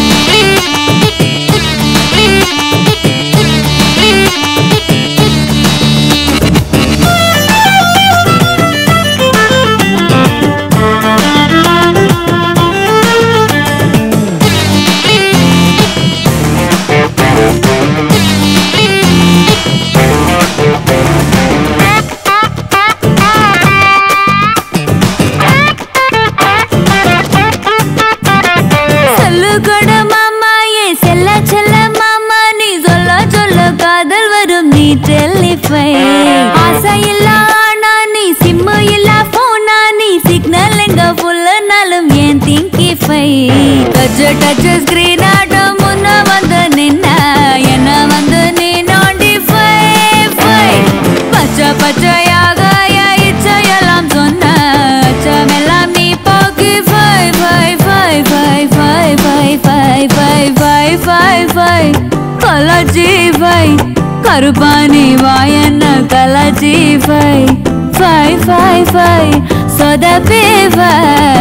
[SPEAKER 2] டச் ஸ்கிரீன் ஆட்டம் முன்ன வந்து நின்ன என்ன வந்து நீ நோண்டி ஃபை ஃபை பச்சை பச்சையாக இச்சையெல்லாம் சொன்ன அச்சமெல்லாம் நீ போக்கி ஃபை ஃபை ஃபை ஃபை ஃபை ஃபை ஃபை ஃபை ஃபை ஃபை ஃபை கலாச்சி ஃபை கருப்பாணி வாயன்ன கலாச்சி ஃபை ஃபை ஃபை ஃபை சொதப்பி ஃபை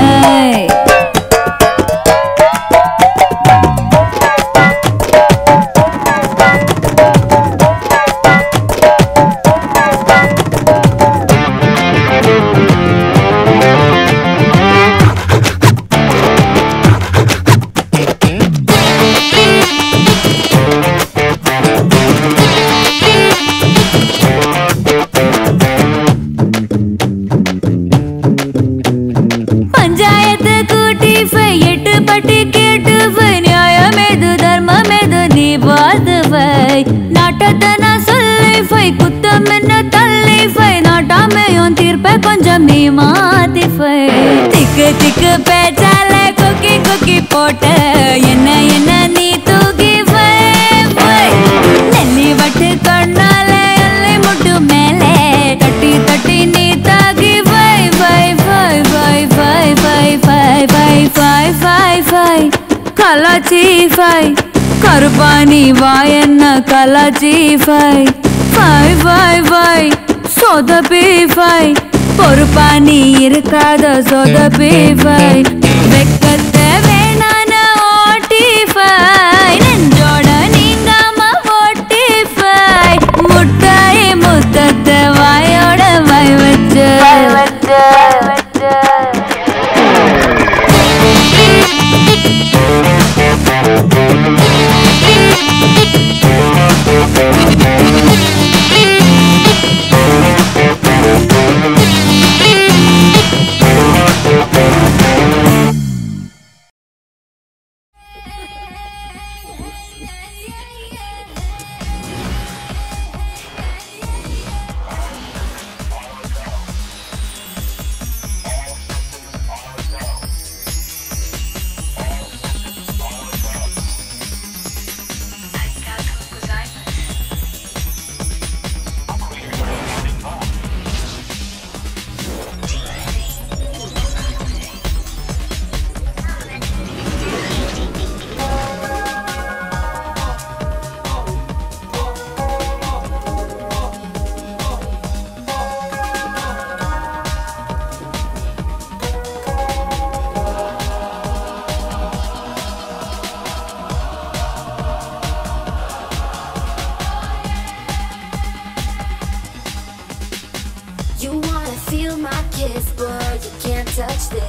[SPEAKER 2] கொஞ்சம் நீ மாத்தி ஃபை திக்கு திக்கு பேச்சால கொக்கி கொக்கி போட்ட என்ன என்ன நீ தூக்கி ஃபை ஃபை நெல்லி வட்டு கண்ணால எல்லை முட்டு மேலே தட்டி தட்டி நீ தாக்கி ஃபை ஃபை ஃபை ஃபை ஃபை ஃபை ஃபை ஃபை ஃபை ஃபை ஃபை கலாச்சி ஃபை கருப்பாணி வாயன்ன கலாச்சி ஃபை ஃபை ஃபை ஃபை சொதப்பி ஃபை பொறுப்பாணி இருக்காத சொதப்பி ஃபை வெக்கத்தை வேணான ஓட்டி ஃபை நெஞ்சோட நீங்காம ஓட்டி ஃபை முட்டாய் முத்தத்தை வாயோட வாய் வச்சு வச்சு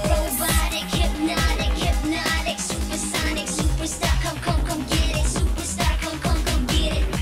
[SPEAKER 19] Robotic, hypnotic, hypnotic, supersonic, superstar, come, come, come get it. Superstar, come, come, come get it.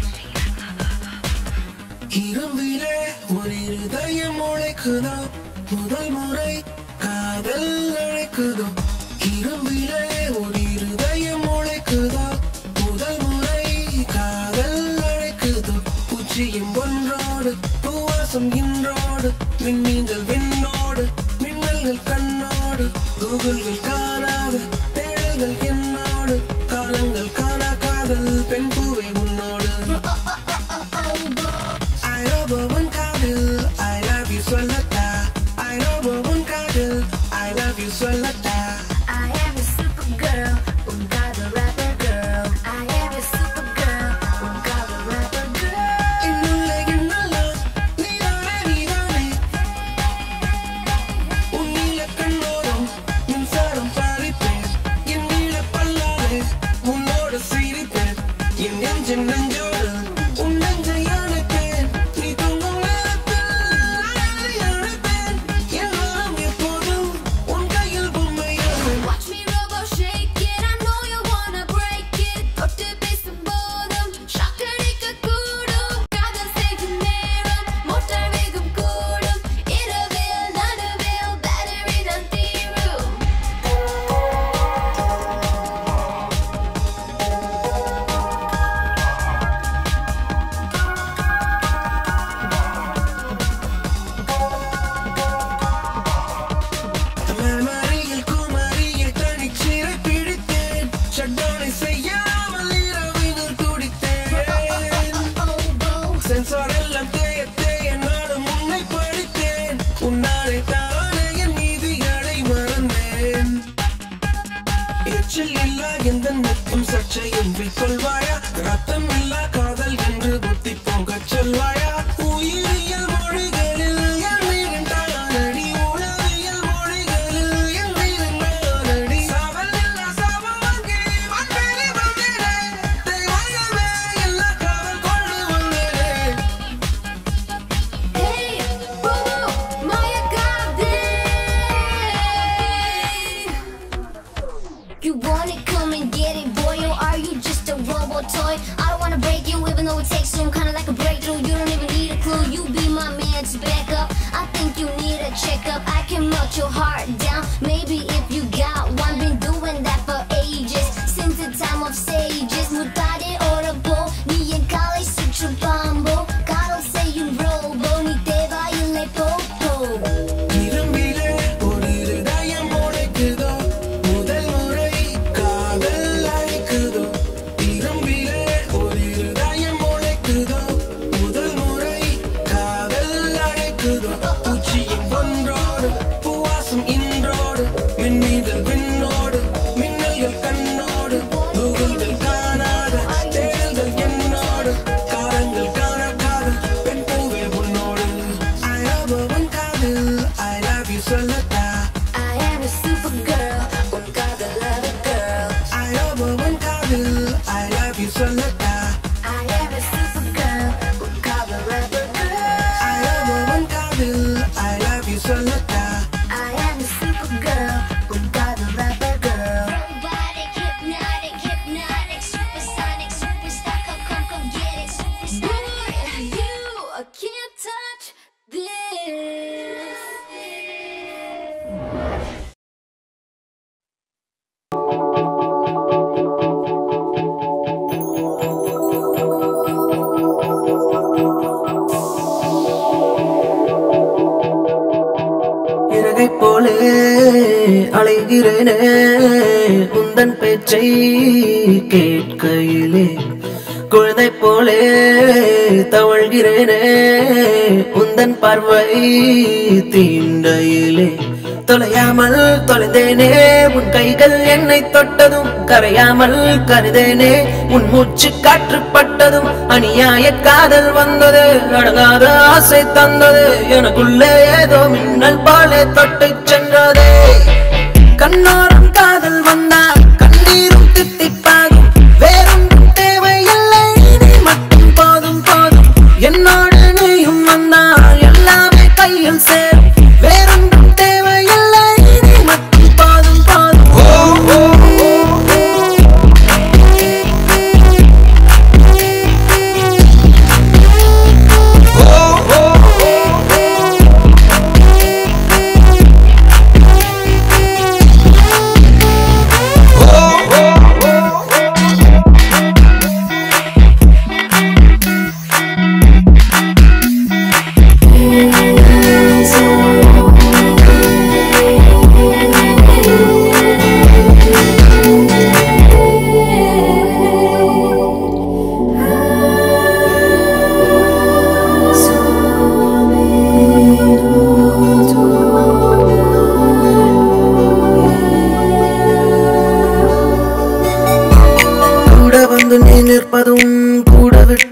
[SPEAKER 5] இரவிலே ஒரு இருதயம் உழைக்குதோ முதல் முறை காதல் அழைக்குதோ இரவிலே ஒரு இருதயம் உழைக்குதோ முதல் முறை காதல் அழைக்குதோ பூச்சியும் ஒன்றோடு பூவாசம் இன்றோடு மின்மீன்கள் விண்ணோடு மின்னல்கள் கண்ணோடு கூகுள்கள் காணாத தேடல்கள் என்னோடு காலங்கள் காணா காதல் பெண் பூவை உன்னோடு I love one காதல் I love you சொல்லட்டா I love one காதல் I love you சொல்லட்டா
[SPEAKER 19] I am a super girl, un காதல் rapper girl. I am a super girl, un காதல் rapper girl.
[SPEAKER 5] இன்னுள்ள இன்னுள்ள நீதானே நீதானே உன் நீல கண்ணோரம் மின்சாரம் பாரிப்பேன் என் நீல பல்லாலே உன்னோடு சிரிப்பேன் என் நெஞ்ச நெஞ்சோடு உன் நெஞ்சை அணைப்பேன் நீ தூங்கும் நேரத்தில் அழகை அழைப்பேன் எல்லாம் எப்போதும் உன் கையில் பொம்மையோடு
[SPEAKER 19] Watch me robo shake it, I know you wanna break it. தொட்டு பேசும் போதும் shock அடிக்க கூடும். காதல் செய்யும் நேரம் மோட்டார் வேகம் கூடும். இரவில் நடுவில் battery தான் தீரும்.
[SPEAKER 5] மேமரியில் குமரியை தனிச்சிறை பிடித்தேன் ஷட்டவுனை செய்யாமல் இரவினில் துடித்தேன் சென்சார் எல்லாம் தேய தேய நானும் உன்னை படித்தேன் உன்னாலே தானே என் நீதிகளை மறந்தேன் எச்சில் இல்லா எந்த நெத்தும் சர்ச்சையும் கொள்வாயா ரத்தம் இல்லா காதல் என்று புத்தி போகச் சொல்வாயா உயிரியல் மொழிகளில் என் நீரின்றானடி உளவியல் மொழிகளில் என் நீரின்றானடி சாவல் இல்லா சாபம் வாங்கி வந்தேனே வந்தேனே தெய்வமே எல்லா காதல் கொண்டு வந்தேனே
[SPEAKER 19] Hey, Bobo, Maya You want it, come and get it, boy, or are you just a robot toy? I don't wanna break you, even though it takes some kinda like a breakthrough. You don't even need a clue, you be my man to back up. I think you need a checkup, I can melt your heart down. Maybe if you got one, been doing that for ages, since the time of sages. Mutare orabo, ni en kali suchu bambo. Karo say you robo, ni teva ile popo.
[SPEAKER 5] இரவிலே ஒரு இருதயம் உடைக்குதோ முதல் முறை காதல் அழைக்குதோ இரவிலே ஒரு இருதயம் உடைக்குதோ முதல் முறை காதல் அழைக்குதோ பூச்சியும் ஒன்றோடு பூவாசம் இன்றோடு மின்மீன்கள் விண்ணோடு மின்னல்கள் கண்ணோடு கூகுள்கள் காணாத தேடல்கள் என்னோடு காலங்கள் காணா காதல் பெண் பூவே உன்னோடு I love one காதல் I love you சொல்லட்டா
[SPEAKER 19] I am a super girl, un காதல் lover girl.
[SPEAKER 5] I love one காதல் I love you சொல்லட்டா
[SPEAKER 19] I am a super girl, un காதல் rapper girl.
[SPEAKER 5] I love one காதல் I love you சொல்லட்டா
[SPEAKER 19] I am a super girl, un காதல் rapper girl. Robotic, hypnotic, hypnotic, supersonic, superstar, come, come, come get it. Superstar, you can't touch this.
[SPEAKER 7] இறகை போலே அலைகிறேனே உந்தன் பேச்சை கேட்கையிலே குழந்தை போலே தவழ்கிறேனே உந்தன் பார்வை தீண்டையிலே தொலையாமல் தொலைந்தேனே உன் கைகள் என்னை தொட்டதும் கரையாமல் கருதேனே உன் மூச்சு காற்று பட்டதும் அநியாய காதல் வந்தது அடங்காத ஆசை தந்தது எனக்குள்ளே ஏதோ மின்னல் பாலே தொட்டு சென்றதே கண்ணோரம் காதல் வந்தால் கண்ணீரும் தித்திப்பாகும் வேறொன்றும் தேவையில்லை நீ மட்டும் போதும் போதும் என்னோடு நீயும் வந்தால் எல்லாமே கையில் சேரும் வேறொன்றும் தேவையில்லை நீ மட்டும்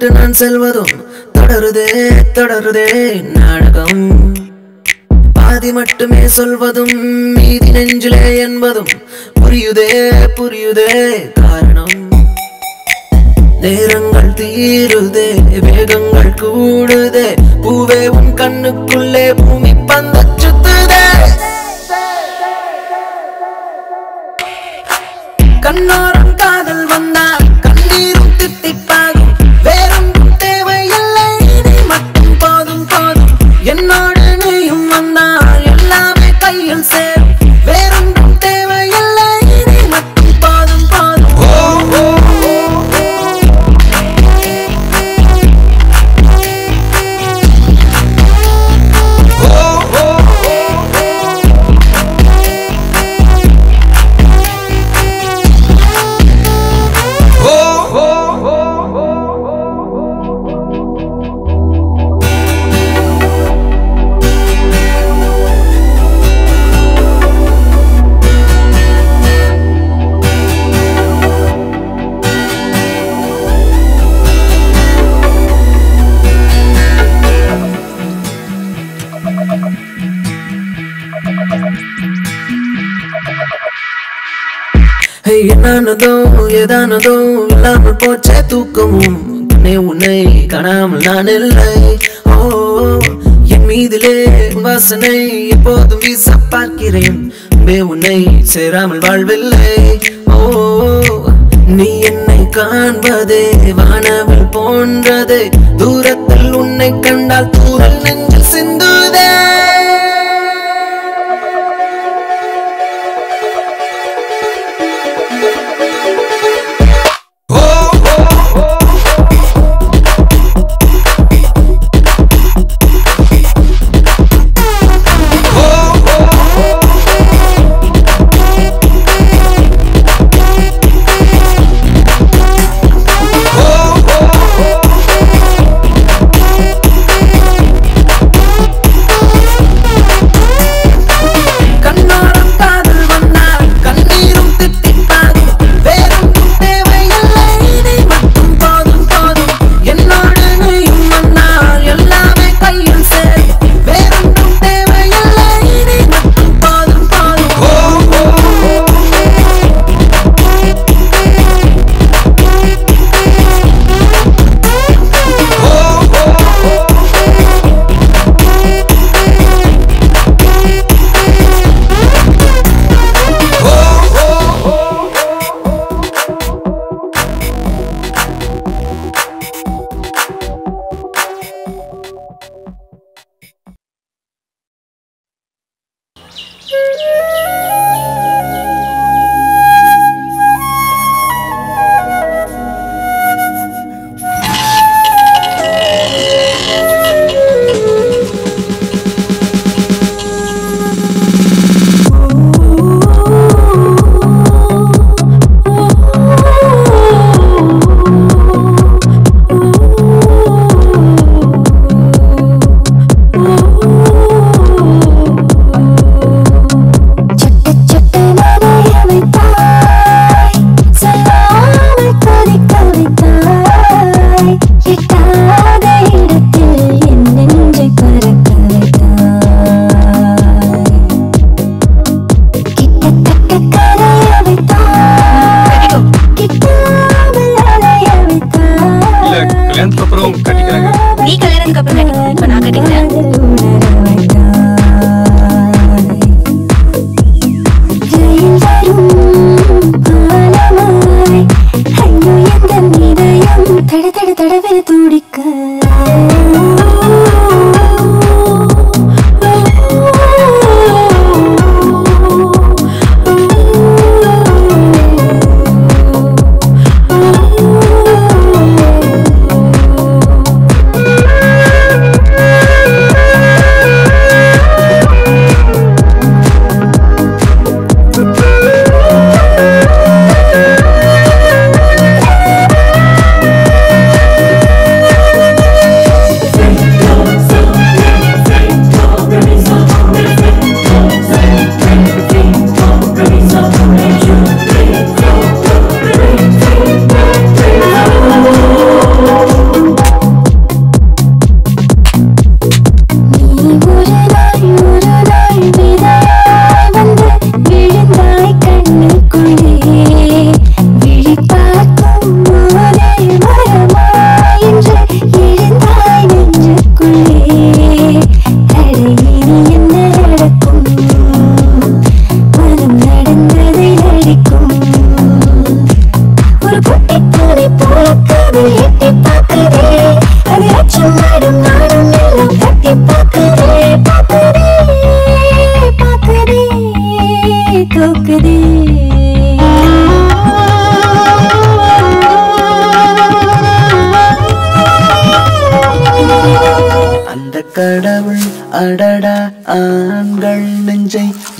[SPEAKER 7] நான் செல்வதும் தொடருதே தொடருதே நாடகம் பாதி மட்டுமே சொல்வதும் மீதி நெஞ்சிலே என்பதும் புரியுதே புரியுதே காரணம் நேரங்கள் தீருதே வேகங்கள் கூடுதே பூவே உன் கண்ணுக்குள்ளே பூமி பந்த சுத்துதே கண்ணோரம் காதல் வந்தால் கண்ணீரும் தித்திப்பாகும் வேறொன்றும் தேவையில்லை நீ மட்டும் போதும் போதும் என்னோடு நீயும் வந்தால் எல்லாமே கையில் சேரும் வேறொன்றும் தேவையில்லை நீ மட்டும் போதும் போதும் ஓ ஓ என்னானதோ ஏதானதோ இல்லாமல் போச்சே தூக்கமும் கண்ணே உன்னை காணாமல் நான் இல்லை ஓ என் மீதிலே வாசனை எப்போதும் வீச பார்க்கிறேன் உன்னை சேராமல் வாழ்வில்லை ஓ நீ என்னை காண்பதே வானவில் போன்றதே தூரத்தில் உன்னை கண்டால் தூரல் நெஞ்சில் சிந்துதே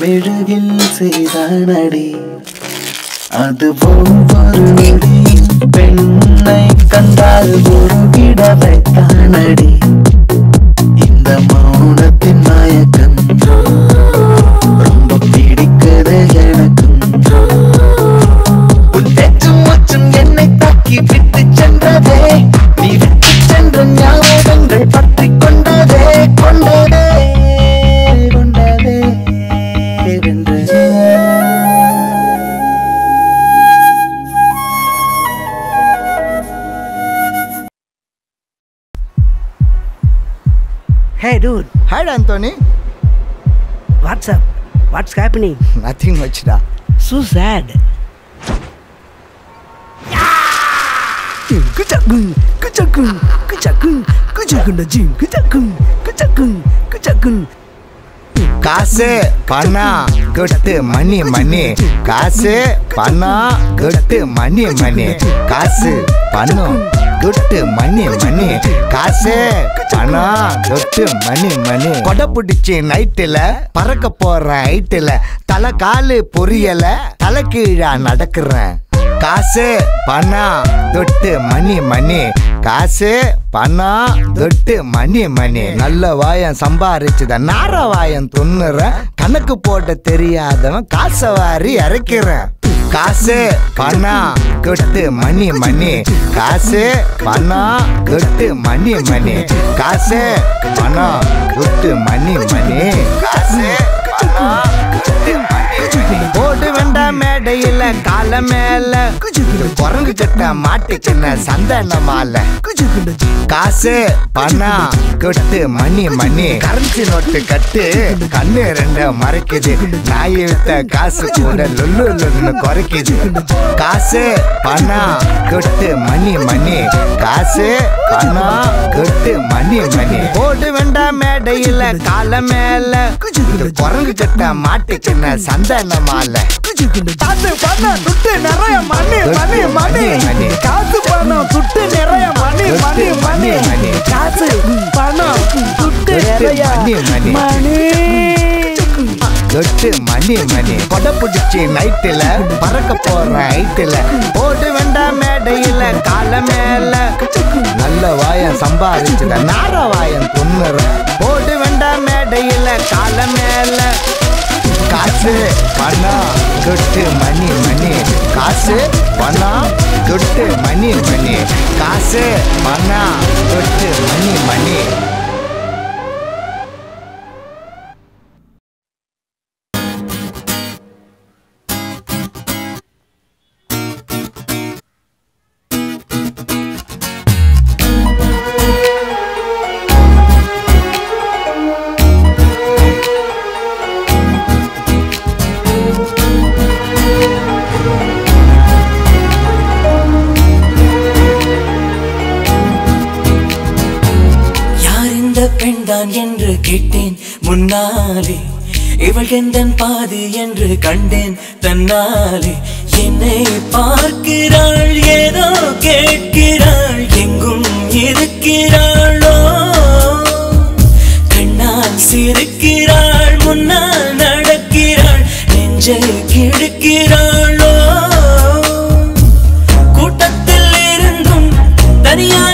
[SPEAKER 7] மெழுகில் செய்தானடி அது ஒவ்வொரு நொடியும் பெண்ணை கண்டால் உருகிட வைத்தானடி இந்த மௌனத்தின் மயக்கம் ரொம்ப பிடிக்குது எனக்கும் உன் பேச்சும் மூச்சும் என்னை தாக்கி விட்டு சென்றதே நீ விட்டு சென்ற ஞாபகங்கள் பற்றி கொண்டதே கொண்டதே கொண்டதே வென்றதே.
[SPEAKER 15] Hey dude.
[SPEAKER 8] Hi Anthony.
[SPEAKER 15] What's up? What's happening?
[SPEAKER 8] Nothing much da.
[SPEAKER 15] So sad.
[SPEAKER 8] Kuchakun, kuchakun, kuchakun, kuchakun jing, kuchakun, kuchakun, kuchakun. காசு பணம் கொட்டு மணி மணி காசு பணம் கொட்டு மணி மணி காசு பணம் கொட்டு மணி மணி காசு பணம் கொட்டு மணி மணி கொடை பிடிச்சி நைட்டுல பறக்க போறேன் ஹைட்டுல தலை காலு பொரியல தலை கீழா நடக்கிறேன் காசு பணம் தொட்டு மணி மணி காசு பணம் தொட்டு மணி மணி நல்ல வாயம் சம்பாரிச்சுத நார வாயம் துண்ணுறேன் கணக்கு போட தெரியாதவன் காசை வாரி இறக்கிறேன் காசு பணம் கொட்டு மணி மணி காசு பணம் கொட்டு மணி மணி காசு பணம் கொட்டு மணி மணி காசு பணம் கொட்டு மணி மணி போடு வேண்டாம் மேடையில கால மேல குரங்கு கட்ட மாட்டுச்சுன்ன சந்தன மாலை காசு பணம் கொட்டு மணி மணி கரன்சி நோட்டு கட்டு கண்ணு ரெண்ட மறைக்குது நாய் வித்த காசு கூட லுல்லு லுன்னு குறைக்குது காசு பணம் கொட்டு மணி மணி காசு பணம் கொட்டு மணி மணி போடு வேண்டாம் மேடையில கால மேல குரங்கு கட்ட மாட்டுச்சுன்ன சந்தன மாலை
[SPEAKER 21] காசு பணம் துட்டு நிறைய மணி மணி மணி காசு பணம் துட்டு நிறைய மணி மணி மணி காசு பணம் துட்டு நிறைய மணி மணி
[SPEAKER 8] தொட்டு மணி மணி கொடை பிடிச்சி நைட்டுல பறக்க போற ஹைட்டுல போட்டு வேண்டாம் மேடையில கால மேல நல்ல வாயம் சம்பாதிச்சுத நார வாயம் துண்ணுற போட்டு வேண்டாம் மேடையில கால மேல காசு பணம் தொட்டு மணி மணி காசு பணம் தொட்டு மணி மணி காசு பணம் தொட்டு மணி மணி
[SPEAKER 6] பெண்தான் என்று கேட்டேன் முன்னாலே இவள் எந்தன் பாதி என்று கண்டேன் தன்னாலே என்னை பார்க்கிறாள் ஏதோ கேட்கிறாள் எங்கும் இருக்கிறாளோ கண்ணால் சிரிக்கிறாள் முன்னால் நடக்கிறாள் நெஞ்சை கிழக்கிறாளோ கூட்டத்தில் இருந்தும் தனியாக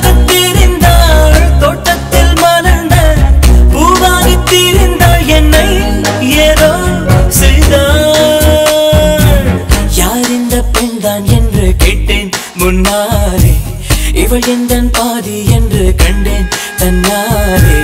[SPEAKER 6] என்னை ஏதோ செய்தாள் யார் இந்த பெண்தான் என்று கேட்டேன் முன்னாலே இவள் எந்தன் பாதி என்று கண்டேன் தன்னாலே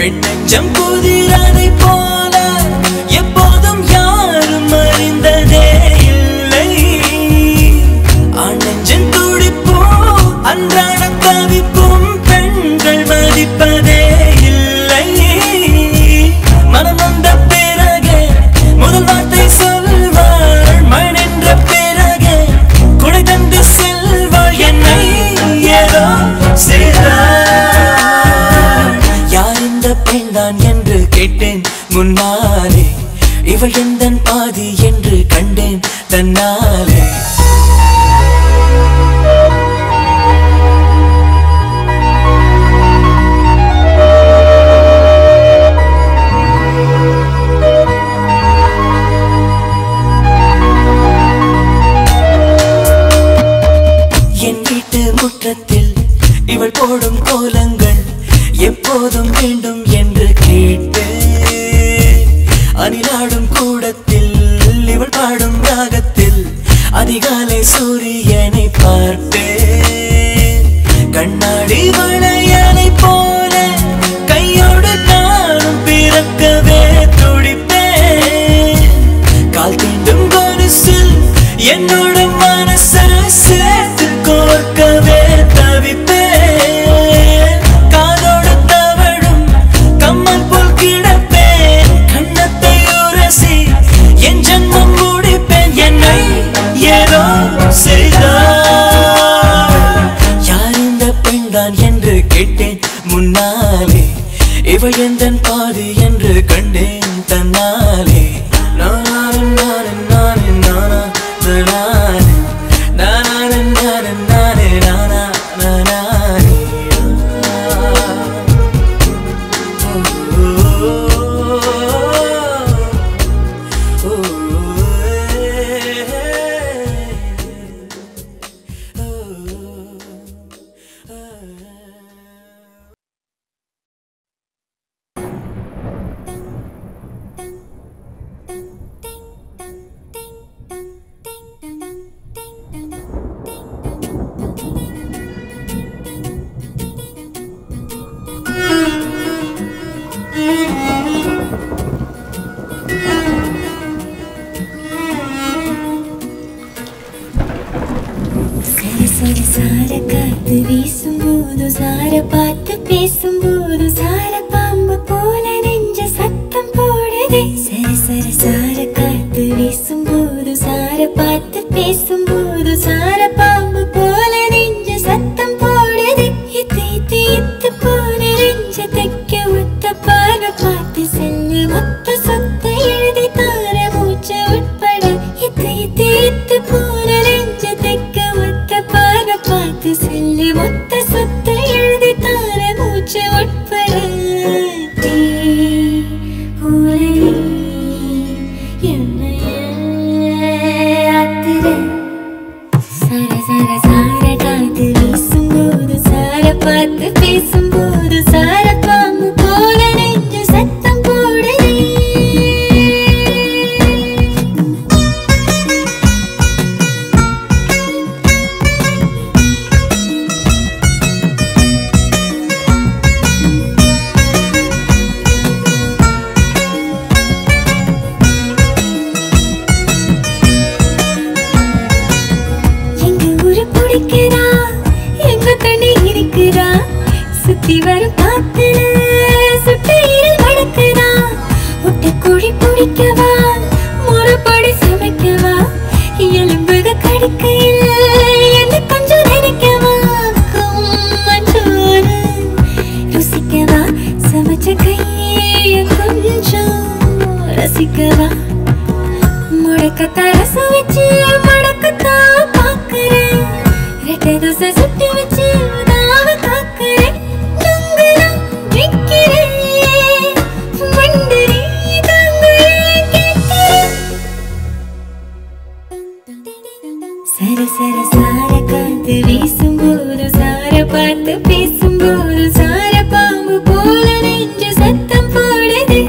[SPEAKER 6] என் நெஞ்சம் புதிரதை போல எப்போதும் யாரும் அறிந்ததே இல்லை. ஆண் நெஞ்சம் துடிப்போம் அன்றாட தவிப்பும் பெண்கள் மதிப்பதே இல்லை. மனம் வந்த பிறகு முதல் வார்த்தை சொல்வாள் மண் என்ற பிறகு குடை தந்து செல்வாள் என்னை ஏதோ செய்தாள். யார் இந்த பெண்தான் என்று கேட்டேன் முன்னாலே, இவள் எந்தன் பாதி என்று கண்டேன் தன்னாலே. என் வீட்டு முற்றத்தில் இவள் போடும் கோலங்கள் எப்போதும் வேண்டும் என்று கேட்டு, அணிலாடும் கூடத்தில் இவள் பாடும் ராகத்தில் அதிகாலை சூரியனை பார்த்து, கண்ணாடி வளையலை போல கையோடு நானும் பிறக்கவே துடிப்பேன். கால் தீண்டும் கொலுசில் என்னோட மனச சேர்த்து கோர்க்கவே தவிப்பேன். காதோடு தவழும் கம்மல் போல் கிடப்பேன். கண்ணத்தை உரசி என் ஜன்மம் முடிப்பேன். என்னை ஏதோ செய்தாள். யார் இந்த பெண்தான் என்று கேட்டேன் முன்னாலே, இவள் எந்தன் பாதி என்று கண்டேன் தன்னாலே. நானே நானே நானே நானா நானே நானே நானே நானே நானா நானே.
[SPEAKER 2] சார காத்து வீசும்போது சார பார்த்து பேசும்போது சார பாம்பு போல நெஞ்ச சத்தம் போடுதே. சர சர சார காத்து வீசும்போது சார பார்த்து பேசும்போது சார பாம்பு போல நெஞ்ச சத்தம் போடுதே. இத்து இத்து இத்து போன நெஞ்ச தைக்க ஒத்த பார்வை பார்த்து செல்ல மொத்த சொத்த எழுதி தார மூச்ச உட்பட. இத்து இத்து இத்து போன நெஞ்ச தைக்க ஒத்த பார்வை பார்த்து செல்லு மொத்த சொத்த எழுதி தார மூச்சு உட்பட. சர சர சார காத்து வீசும்போது சார பார்த்து பேசும்போது சார பாம்பு போல நெஞ்ச சத்தம் போடுதே. பிடிக்கிறா எங்க கண்ணி இருக்கிறா சுத்தி வரும் காத்துல சுட்டையில் வளர்க்கிறா. முட்டை கோழி பிடிக்கவா முறைப்படி சமைக்கவா எலும்புக கடிக்கையில் என்ன கொஞ்சம் நினைக்கவா. மஞ்சோறு ருசிக்கவா சமைச்ச கைய கொஞ்சம் ரசிக்கவா. முடக்கத்தா ரசம் வச்சு மடக்கத்தான் பாக்குறேன். ரெட்டை தோசை சுட்டி வச்சு நாவ காக்குறேன். நுங்கலாம் விக்கிறேன் மண்டரி தாங்களே கேட்கிறேன். சர சர சார காத்து வீசும்போது சார பார்த்து பேசும்போது சார பாம்பு போல நெஞ்சு சத்தம் போடுது.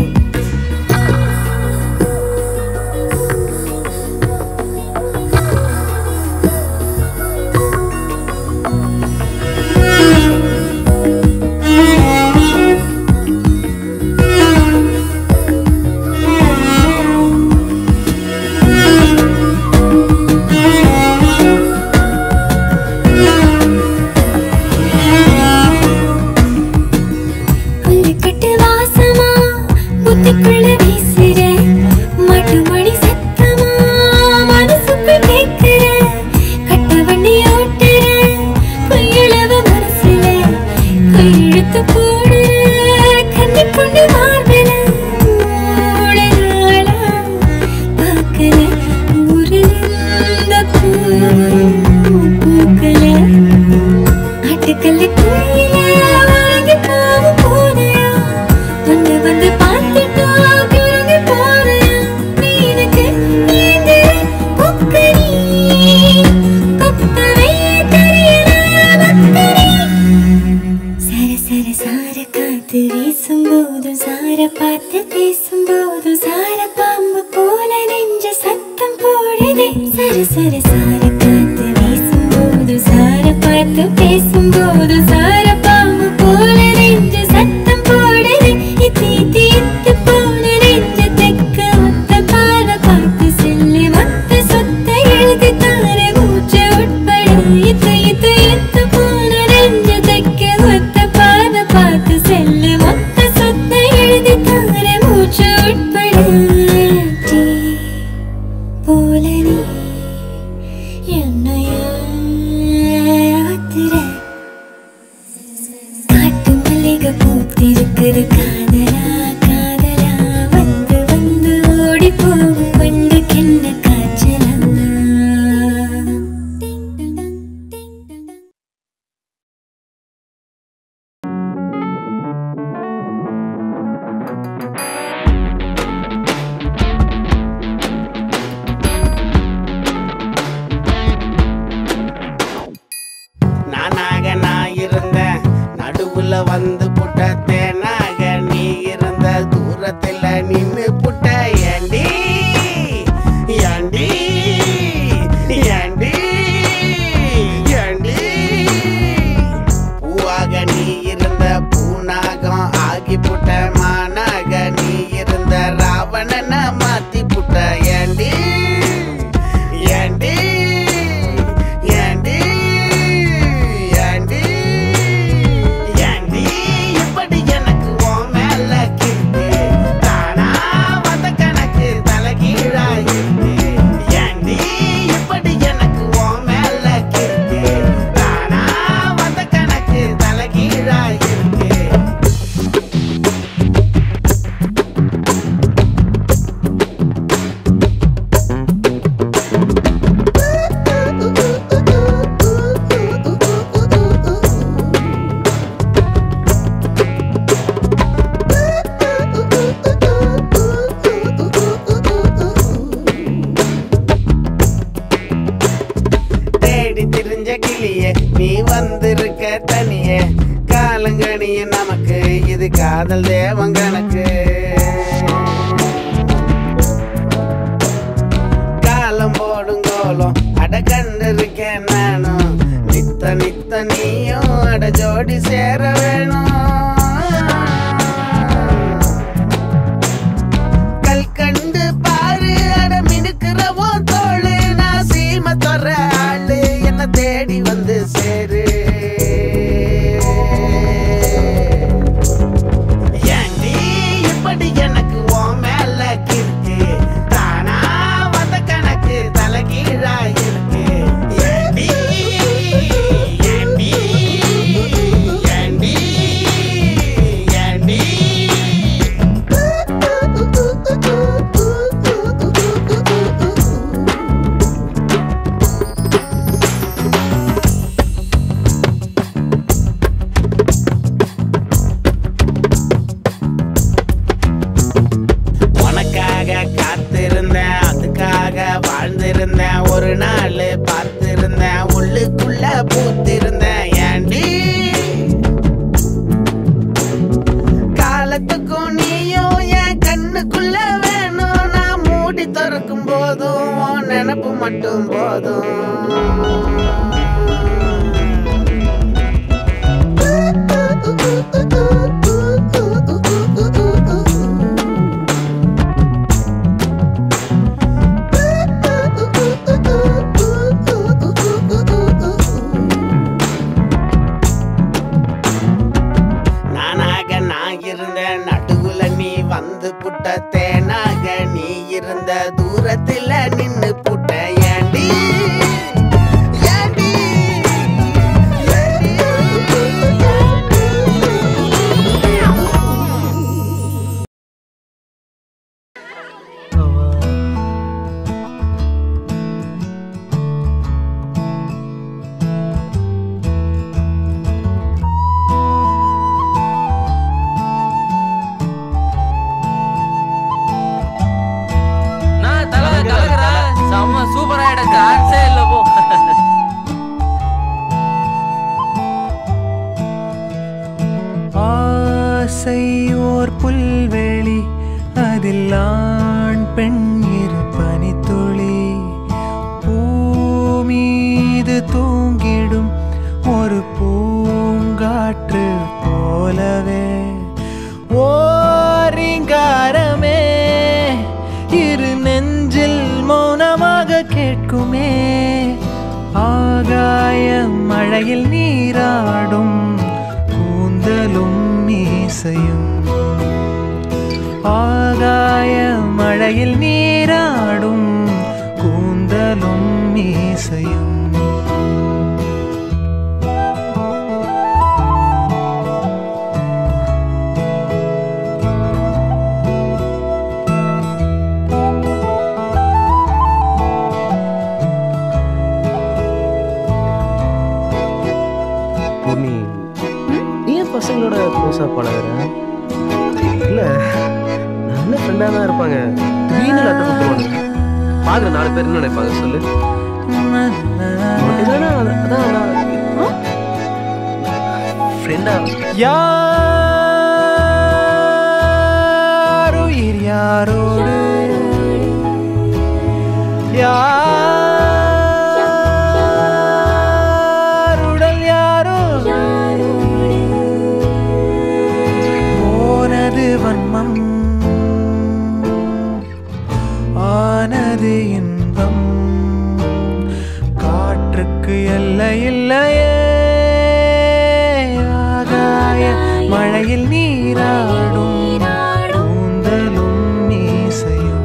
[SPEAKER 2] புத்திக்குள்ள வீசுற மாட்டு மணி சத்தமா மனசுக்குள் கேட்கிற கட்ட வண்டி ஓட்டுற கொய்யளவு மனசுல கையெழுத்து போடுற கண்ணி கொண்டு மார்பல மூணு நாளா பார்க்கல ஊரில் இந்த பூ பூக்கல ஆட்டுக்கல்ல கோயில வாங்கி போக போனையா வந்து வந்து பார்த்துட்டா கிளம்பி போனையா நீனுக்கு நீங்க கொக்கரி கொக்கரை தெரியல மக்கரி சர சர சார காத்து வீசும்போதும் சார பார்த்து பேசும்போதும் சார பாம்பு போல நெஞ்ச சத்தம் போடுதே சர சர சார காத்து வீசும்போதும் சார பார்த்து பேசும்போதும் சார பாம்பு போல நெஞ்ச சத்தம் போடுதே இத்தி தீத்து போன நெஞ்ச தெக்க ஒத்த பார்வை பார்த்து செல்லு மொத்த சொத்த எழுதி தாரே மூச்சு உட்பட இத்து இத்து இத்து போன நெஞ்ச தெக்க ஒத்த பார்வை பார்த்து செல்லு மொத்த சொத்த எழுதி தாரே மூச்சு உட்பட டீ போல நீ என்னைய ஆத்துற காட்டு மல்லிகை பூத்திருக்குது காதலா காதலா வந்து வந்து ஓடி போகும் வண்டுக்கென்ன காய்ச்சலா
[SPEAKER 9] நானாக நான் இருந்தேன் நடுவுல வந்து புட்ட தேனாக நீ இருந்த தூரத்துல நின்னு புட்ட ஏண்டி ஏண்டி ஏண்டி ஏண்டி பூவாக நீ இருந்த பூனாகம் ஆகி புட்ட மானாக நீ இருந்த ராவணனை மாத்தி புட்ட ஏண்டி ஏண்டி ஏண்டி ஏண்டி ஏண்டி இப்படி எனக்கு உன் மேல கிறுக்கு தானா வந்த கணக்கு தலைகீழா இருக்கு ஏண்டி இப்படி எனக்கு உன் மேல கிறுக்கு தானா வந்த கணக்கு தலைகீழா இருக்கு தேடி திரிஞ்ச கிளியே நீ வந்திருக்க தனியே காலங்கணிய நமக்கு இது காதல் தேவன் கணக்கு காலம் போடும் கோலம் அட கண்டிருக்கேன் நானும் நித்த நித்த நீயும் அட ஜோடி சேர வேணும் கல் கண்டு பாரு அட மினுக்கிறவோ தோளு நான் சீம தொற ஆளு என்ன தேடி வந்து சேரு ஏண்டி இப்படி எனக்கு உன் மேல கிறுக்கு தானா வந்த கணக்கு தலைகீழா இருக்கு ஏண்டி ஏண்டி ஏண்டி ஏண்டி உனக்காக காத்திருந்தேன் அதுக்காக வாழ்ந்திருந்தேன் ஒரு நாள் பார்த்திருந்தேன் உள்ளுக்குள்ள பூத்திருந்தேன் ஏண்டி காலத்துக்கும் நீயும் என் கண்ணுக்குள்ள வேணும் நான் மூடி திறக்கும் போதும் உன் நினப்பு மட்டும் போதும் நானாக நான் இருந்தேன் நடுவுல நீ வந்து தேனாக நீ இருந்த தூரத்துல நின்னு புட்ட ஏண்டி ஏண்டி
[SPEAKER 6] ஆசை ஓர் புல்வெளி அதில் ஆண் பெண் இரு பனித்துளி பூமீது தூங்கிடும் ஒரு பூங்காற்று போலவே ஓரிங்காரமே இரு நெஞ்சில் மௌனமாக கேட்குமே ஆகாய மழையில் நீராடும் கூந்தலும் மீசையும் ஆகாய மழையில் நீராடும் கூந்தலும் மீசையும்
[SPEAKER 22] பசங்களோட க்ளோஸாக பழகிறேன் இல்லை நல்ல ஃப்ரெண்டாக தான் இருப்பாங்க திடீர்னு லெட்டர் கொடுத்துருவாங்க பார்க்குற நாலு பேர் என்ன நினைப்பாங்க சொல்லு அதான் ஃப்ரெண்டா
[SPEAKER 6] யாரோ யாரோடு யாருடல் யாரோ போனது வன்மம் ஆனது இன்பம் காற்றுக்கு எல்லை இல்லையே ஆகாய மழையில் நீராடும் கூந்தலும் மீசையும்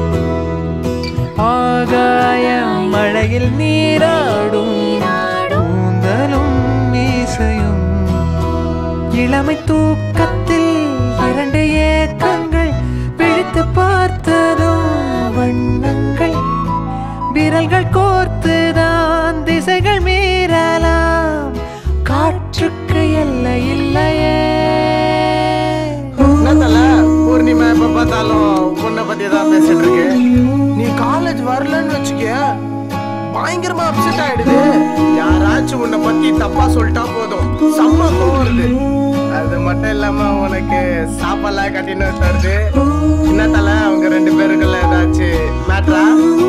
[SPEAKER 6] ஆகாய மழையில் நீராடும் கூந்தலும் மீசையும் இளமை தூக்கத்தில் இரண்டு ஏக்கங்கள் பிடித்து பார்த்ததும் வண்ணங்கள் விரல்கள் கோர்த்துதான் திசைகள் மீறலாம் காற்றுக்கு எல்லை இல்லையே
[SPEAKER 9] பூர்ணிமா எப்ப பார்த்தாலும் உன்னை பத்தி தான் பேசிட்டு இருக்கு நீ காலேஜ் வரலன்னு வச்சுக்க பயங்கரமா அப்செட் ஆயிடுது யாராச்சும் உன்னை பத்தி தப்பா சொல்லிட்டா போதும் செம்ம கோவம் வருது அது மட்டும் இல்லாம உனக்கு சாப்பாடுலாம் கட்டின்னு தருது என்ன தலை அவங்க ரெண்டு பேருக்குள்ள ஏதாச்சும் மேட்ரா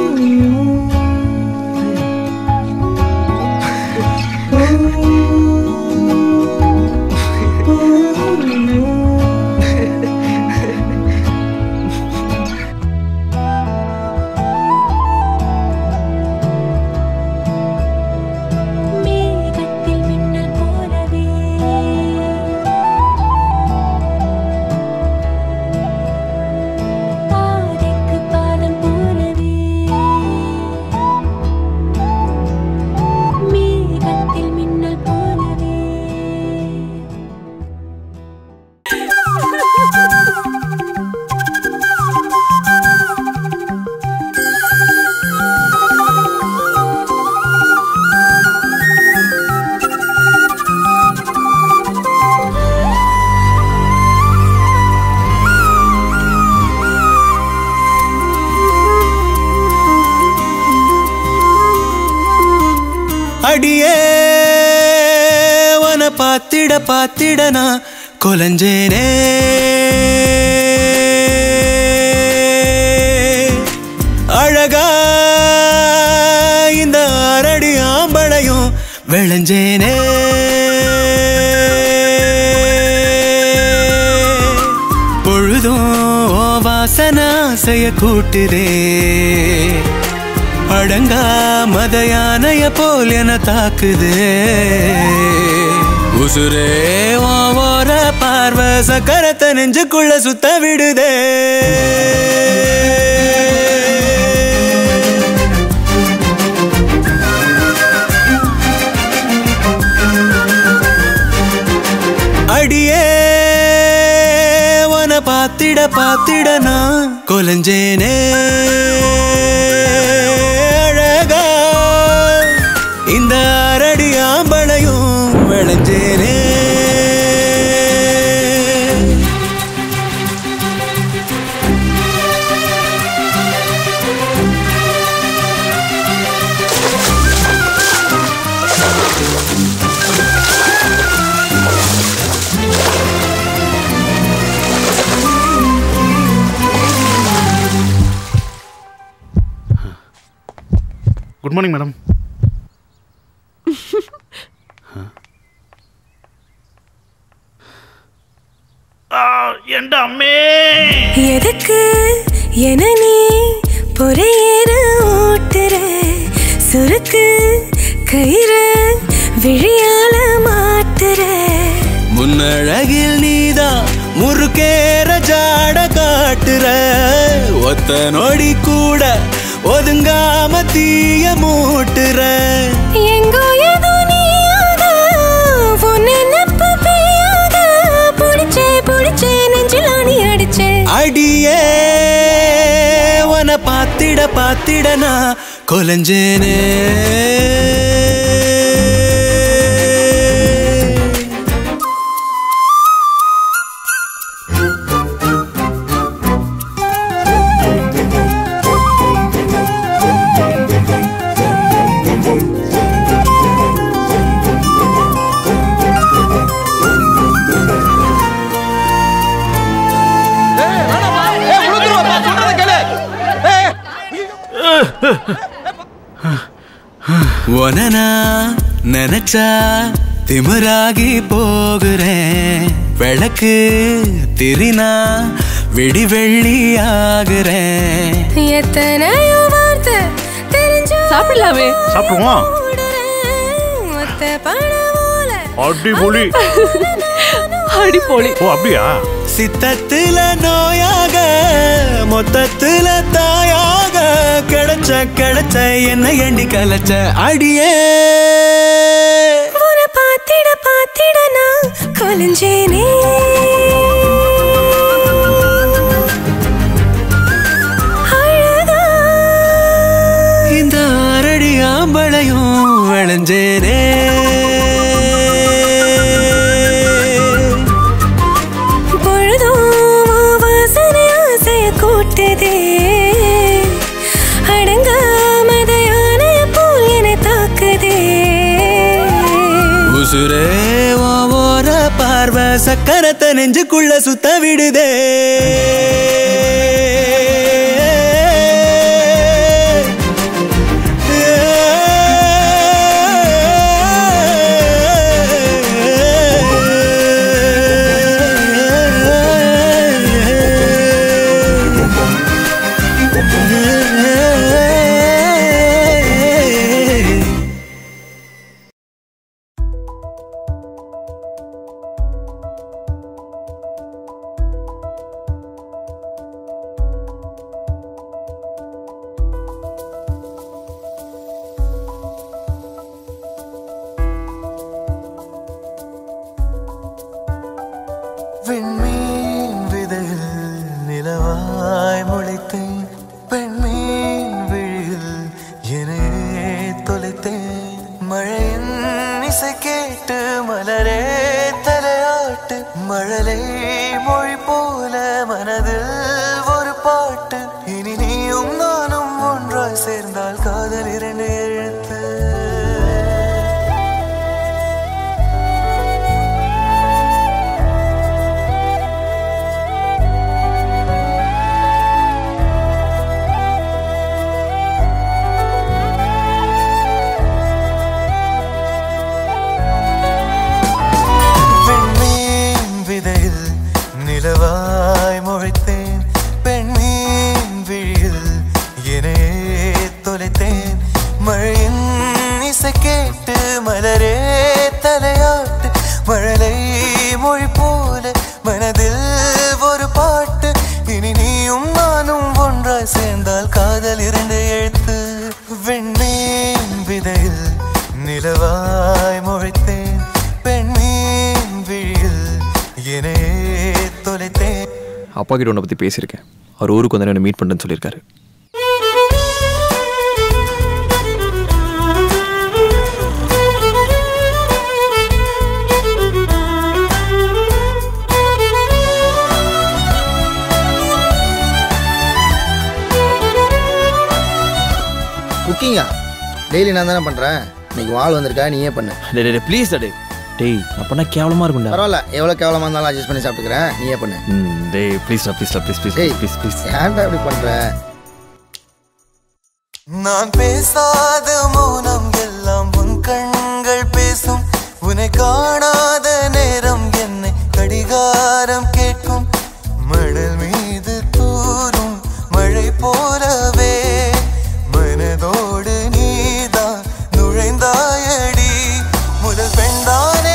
[SPEAKER 6] அடியே வன பாத்திட பாத்திட நான் கொலஞ்சேனே அழகா இந்த அரடி ஆம்பளையும் விளைஞ்சேனே பொழுதும் ஓ வாசனை ஆசைய கூட்டுதே அடங்கா மத யானைய போல் என தாக்குது உசுரே ஓர பார்வை சக்கரத்தை நெஞ்சுக்குள்ள சுத்த விடுதே. அடியே உன பாத்திட பாத்திட நான் கொலஞ்சேனே அழகா இந்த அரடி ஆம்பளையும் விளைஞ்சேனே.
[SPEAKER 17] Good morning madam. அம்மே
[SPEAKER 2] எதுக்கு என நீ பொறையேற ஓட்டுற சுருக்கு கயிறு விழியால மாட்டுற.
[SPEAKER 6] முன்னழகில் நீதான் முறுக்கேற ஜாட காட்டுற. ஒத்த நொடி கூட ஒதுங்காம தீய மூட்டுற.
[SPEAKER 2] எங்கோ ஏதோ நீயாத உன்னை நெப்பு பெய்யாத புடிச்சே புடிச்சே நெஞ்சில் ஆணி அடிச்சே.
[SPEAKER 6] அடியே உன பாத்திட பாத்திட நான் கொலஞ்சேனே. ஒனனா நினைச்சா திமிராகி போகிறேன். விளக்கு திரினா விடி வெள்ளி ஆகுறேன்.
[SPEAKER 2] எத்தனையோ வார்த்தை தெரிஞ்சு
[SPEAKER 17] சாப்பிடலாமே. சாப்பிடுவோம்.
[SPEAKER 2] அடிபொலி
[SPEAKER 17] அடிபொலி. ஓ அப்படியா?
[SPEAKER 6] சித்தத்துல நோயாக மொத்தத்துல தாயாக கிடைச்ச கிடைச்ச என்ன எண்ணி கலைச்ச. அடியே
[SPEAKER 2] உன பாத்திட பாத்திட நான் கொலஞ்சேனே. அழகா
[SPEAKER 6] இந்த அரடி ஆம்பளையும் விளைஞ்சேனே. உசுரே ஓர பார்வை சக்கரத்தை நெஞ்சுக்குள்ள சுத்த விடுதே.
[SPEAKER 7] விண்மீன் விதையில் நிலவாய் முளைத்தேன். பெண்மீன் விழியில் என்னையே தொலைத்தேன். மழையின் இசை கேட்டு மலரே தலையாட்டு. மழலை மொழி போல மனதில் ஒரு பாட்டு. இனி நீயும் நானும் ஒன்றாய் சேர்ந்தால் காதல் இரண்டு எழுத்து. இனி நீயும் நானும் ஒன்றாய் சேர்ந்தால் காதல் இரண்டு எழுத்து. வெண்மீன் விதையில் நிலவாய் முளைத்தேன், பெண்மீன் விழியில் என்னே தொலைத்தேன்.
[SPEAKER 10] அப்பா கிட்ட உன்னை பற்றி பேசியிருக்கேன். அவர் ஊருக்கு வந்து என்ன மீட் பண்ணுறேன்னு சொல்லியிருக்காரு.
[SPEAKER 8] குக்கிங்கா டெய்லி நான் தானே பண்ணுறேன். இன்னைக்கு வாழ் வந்திருக்கா, நீயே பண்ணு.
[SPEAKER 10] டே டே ப்ளீஸ் டே டேய் நான் பண்ணால் கேவலமாக இருக்கும்டா.
[SPEAKER 8] பரவாயில்ல, எவ்வளோ கேவலமாக இருந்தாலும் அட்ஜஸ்ட் பண்ணி சாப்பிட்டுக்கிறேன், நீயே பண்ணு.
[SPEAKER 10] ம் டேய் ப்ளீஸ் ப்ளீஸ் ப்ளீஸ் ப்ளீஸ்
[SPEAKER 8] டேய்
[SPEAKER 10] ப்ளீஸ் ப்ளீஸ்
[SPEAKER 8] ஏன்டா இப்படி பண்ணுற?
[SPEAKER 7] நான் பேசாத மௌனம் எல்லாம் உன் கண்கள் பேசும். உன்னை காணாத நேரம் என்னை கடிகாரம் கேட்கும். மணல் மீது தூரும் மழை போலவே மனதோடு நீதான் நுழைந்தாயடி. முதல் பெண்தானே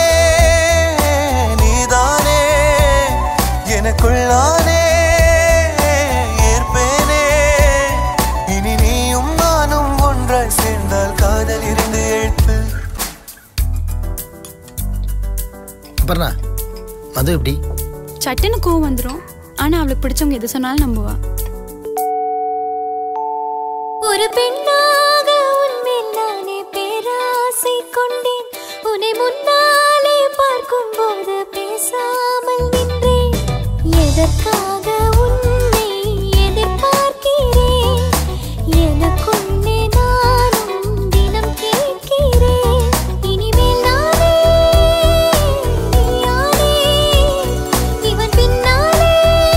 [SPEAKER 7] நீதானே, எனக்குள்ளானே ஏற்பேனே. இனி நீயும் நானும் ஒன்றாய் சேர்ந்தால் காதல் இரண்டு எழுத்து.
[SPEAKER 8] அப்புறம்ண்ணா அது எப்படி?
[SPEAKER 23] சட்டுன்னு கோவம் வந்துடும். ஆனா அவளுக்கு பிடிச்சவங்க எது சொன்னாலும் நம்புவா.
[SPEAKER 2] ஒரு பெண்ணாக உன்மேல் நானே பேராசை கொண்டேன். உன்னை முன்னாலே பார்க்கும் போது பேசாமல் நின்றேன். எதற்காக உன்னை எதிர்பார்க்கிறேன், எனக்குள்ளே நானும் தினம் கேட்கிறேன். இனிமேல் நானே நீயானே, இவன் பின்னாலே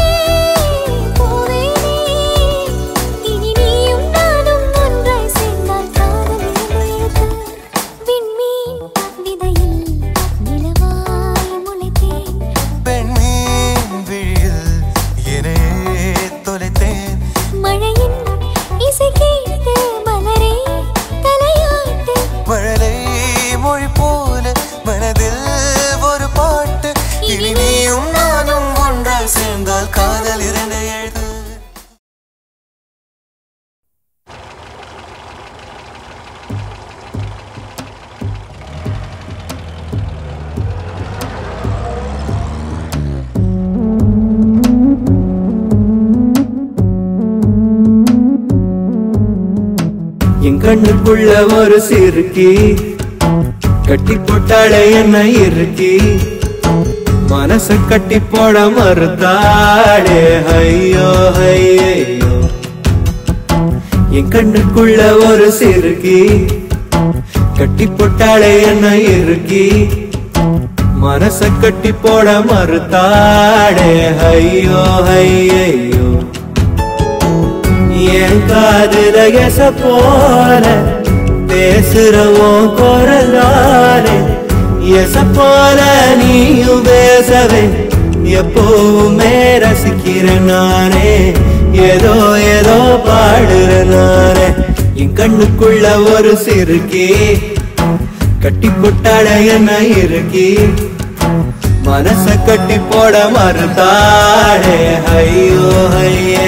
[SPEAKER 2] போவேனே. இனி நீயும் நானும் ஒன்றாய் சேர்ந்தால் காதல் எழுத்து. விண்மீன் விதையில் நிலவாய் முளைத்தேன்,
[SPEAKER 7] பெண்மீன் விழியில் என்னே தொலைத்தேன்.
[SPEAKER 2] மழையின் இசை கேட்டு மலரே தலையாட்டு.
[SPEAKER 7] மழலை மொழி போல மனதில் ஒரு பாட்டு. இனி நீயும் நானும் ஒன்றாய் சேர்ந்தால் காதல் இரண்டு எழுத்து.
[SPEAKER 6] என் கண்ணுக்குள்ள ஒரு சிறுக்கி கட்டி போட்டாளே என்ன இருக்கி. மனச கட்டி போட மறுத்தாளே ஐயோ ஐயோ. என் கண்ணுக்குள்ள ஒரு சிறுக்கி கட்டி போட்டாளே என்ன இருக்கி. மனச கட்டி போட மறுத்தாளே ஐயோ ஐயோ. என் காதுல எச போல பேசுறவோம் குரலாலே. எச போல நீயும் பேசவே எப்பவுமே ரசிக்கிறேன் நானே. ஏதோ ஏதோ பாடுற நானே. என் கண்ணுக்குள்ள ஒரு சிறுக்கி கட்டி போட்டாள என்ன இருக்கி. மனச கட்டி போட மறுத்தாளே ஐயோ ஐயோ.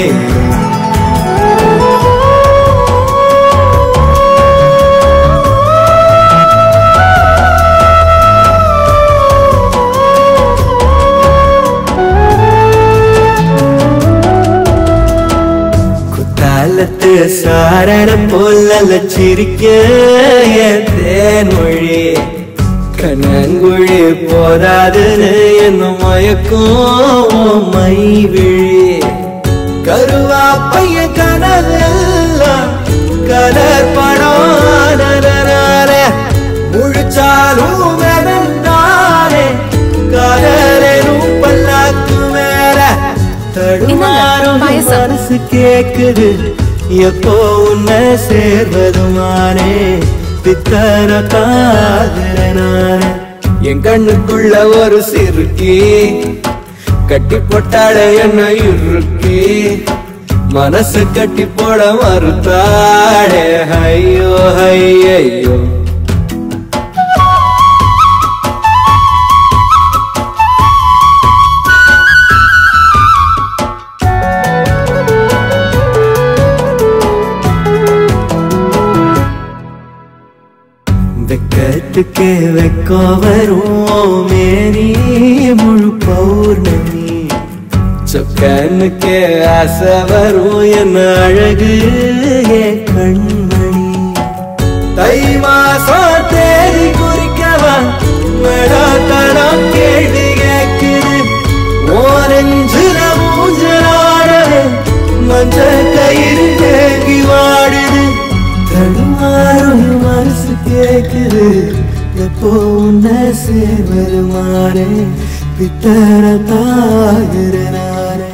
[SPEAKER 6] குத்தாலத்து சாரண போல சிரிக்க என் தேன்மொழி. கண்ணங்குழி போதாதுன்னு என்ன மயக்கும் மை விழி. கருவா பைய கனவெல்லாம் கலர் படம் முழிச்சாலும் நானே. காதலும் பல்லாக்கு மேல தடுமாறும் மனசு கேக்குது. எப்போ உன்னை சேர்வதுமானே பித்தர காதல நானே. என் கண்ணுக்குள்ள ஒரு சிறுக்கி கட்டி போட்டாள என்ன இருக்கி. மனசு கட்டி போட மறுத்தாளே ஐயோ ஐயோ.
[SPEAKER 11] வெக்கத்துக்கே வெக்கம் வரும் மேரி முழு பௌர்ணமி சொக்கனுக்கே ஆசை வரும் என்ன அழகு ஏ கண்மணி தை மாசம் தேதி குறிக்கவா தடம் கேள்வி கேக்குது ஓரஞ்சுல மூஞ்சலாடவே மஞ்ச கயிறு தேங்கி வாடுது தடுமாறும் மனசு கேக்குது எப்போ உன்ன சேவருமானே பித்தர தாகிறனானே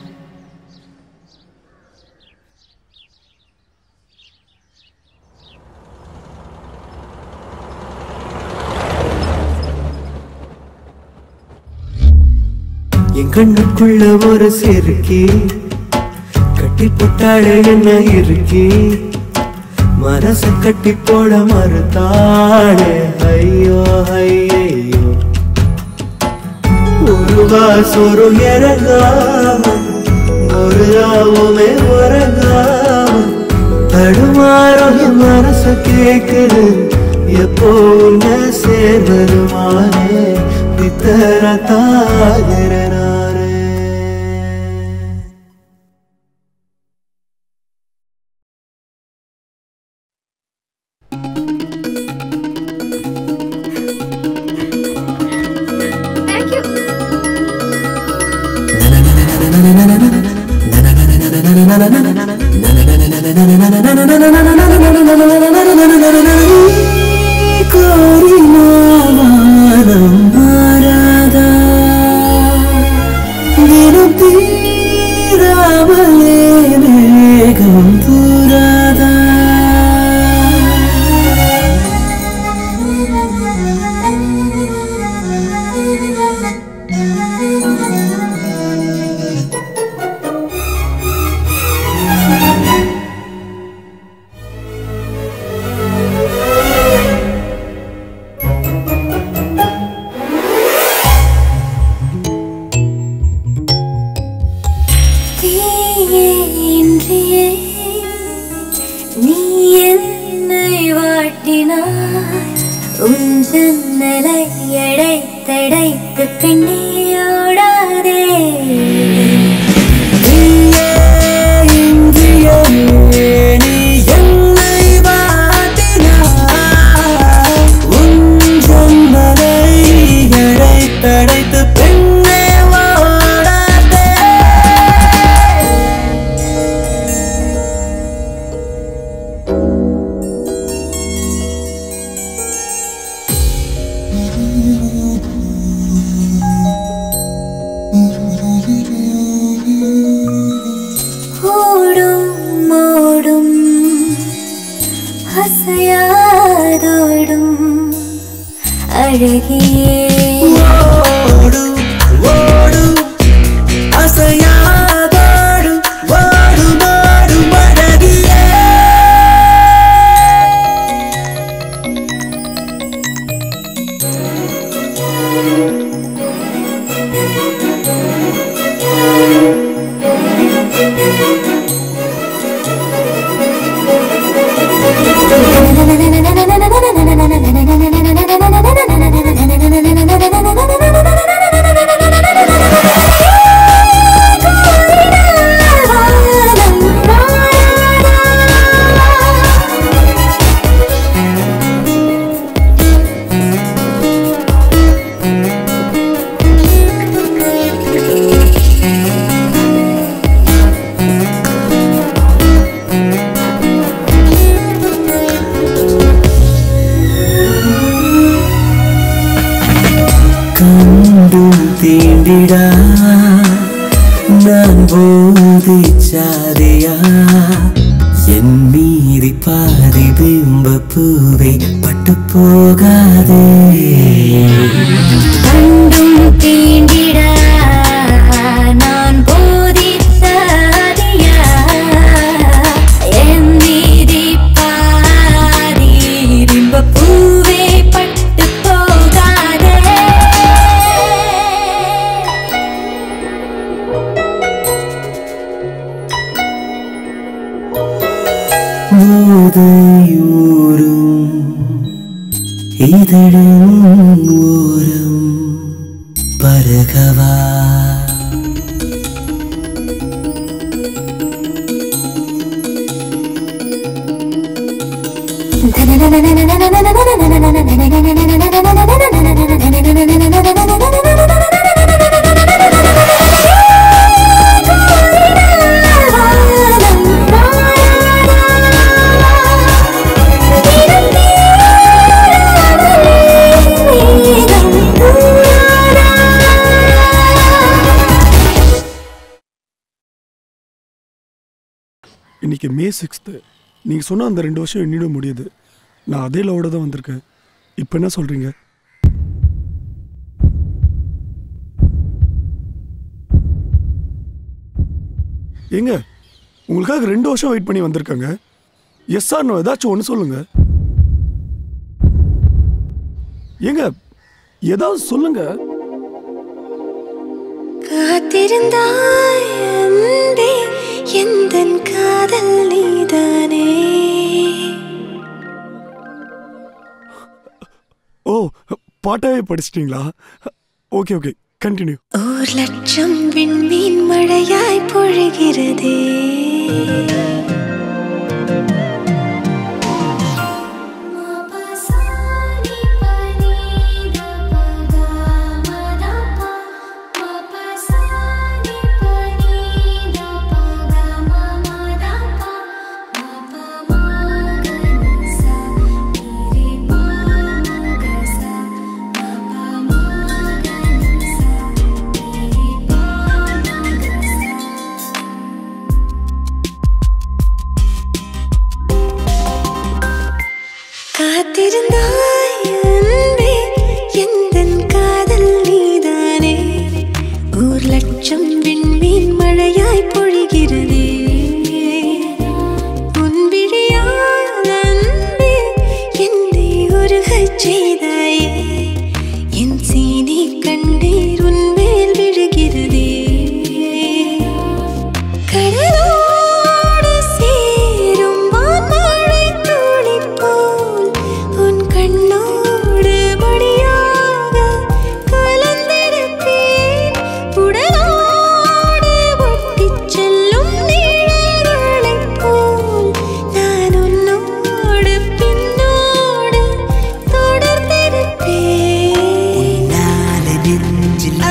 [SPEAKER 11] என் கண்ணுக்குள்ள ஒரு செருக்கி கட்டி போட்டாளே என்ன இருக்கி மனச கட்டி போட மறுத்தாளே ஐயோ ஐயோ ஒரு வாசொரு இறங்காம ஒரு ராவுமே உறங்காம தடுமாறும் என் மனச கேக்குது எப்போ உன்ன சேர்வருமானே பித்தர தாகிறனாரே இதழும் ஓரம் பருகவா
[SPEAKER 12] இன்னைக்கு மே சிக்ஸ்த்து. நீங்கள் சொன்ன அந்த ரெண்டு வருஷம் எண்ணிட முடியுது. நான் அதே லவோட தான் வந்திருக்கேன். இப்போ என்ன சொல்கிறீங்க? ஏங்க உங்களுக்காக ரெண்டு வருஷம் வெயிட் பண்ணி வந்திருக்காங்க. எஸ் ஆர் நோ ஏதாச்சும் ஒன்று சொல்லுங்க. ஏங்க ஏதாவது சொல்லுங்க.
[SPEAKER 2] காத்திருந்தாய் அன்பே எந்தன் காதல் நீதானே.
[SPEAKER 12] ஓ பாட்டாவே படிச்சிட்டீங்களா? Okay okay continue.
[SPEAKER 2] ஓர் லட்சம் விண்மீன் மழையாய் பொழிகிறதே. காத்திருந்தாய் அன்பே எந்தன் காதல் நீதானே. ஓர் லட்சம் விண்மீன் மழையாய் பொழிகிறதே. உன் விழியால் அன்பே என்னை உருகச் செய்தாயே. என் சீனி கண்ணீர் உன் மேல் விழுகிறதே. கடலோடு சேரும் வான்மழை துளி போல் உன் கண்ணோடு மடியாக கலந்திருப்பேன். உடலோடு ஒட்டிச் செல்லும் நிழல்களைப் போல் நான் உன்னோடு பின்னோடு தொடர்ந்திருப்பேன்.
[SPEAKER 11] உன்னால நெஞ்சில்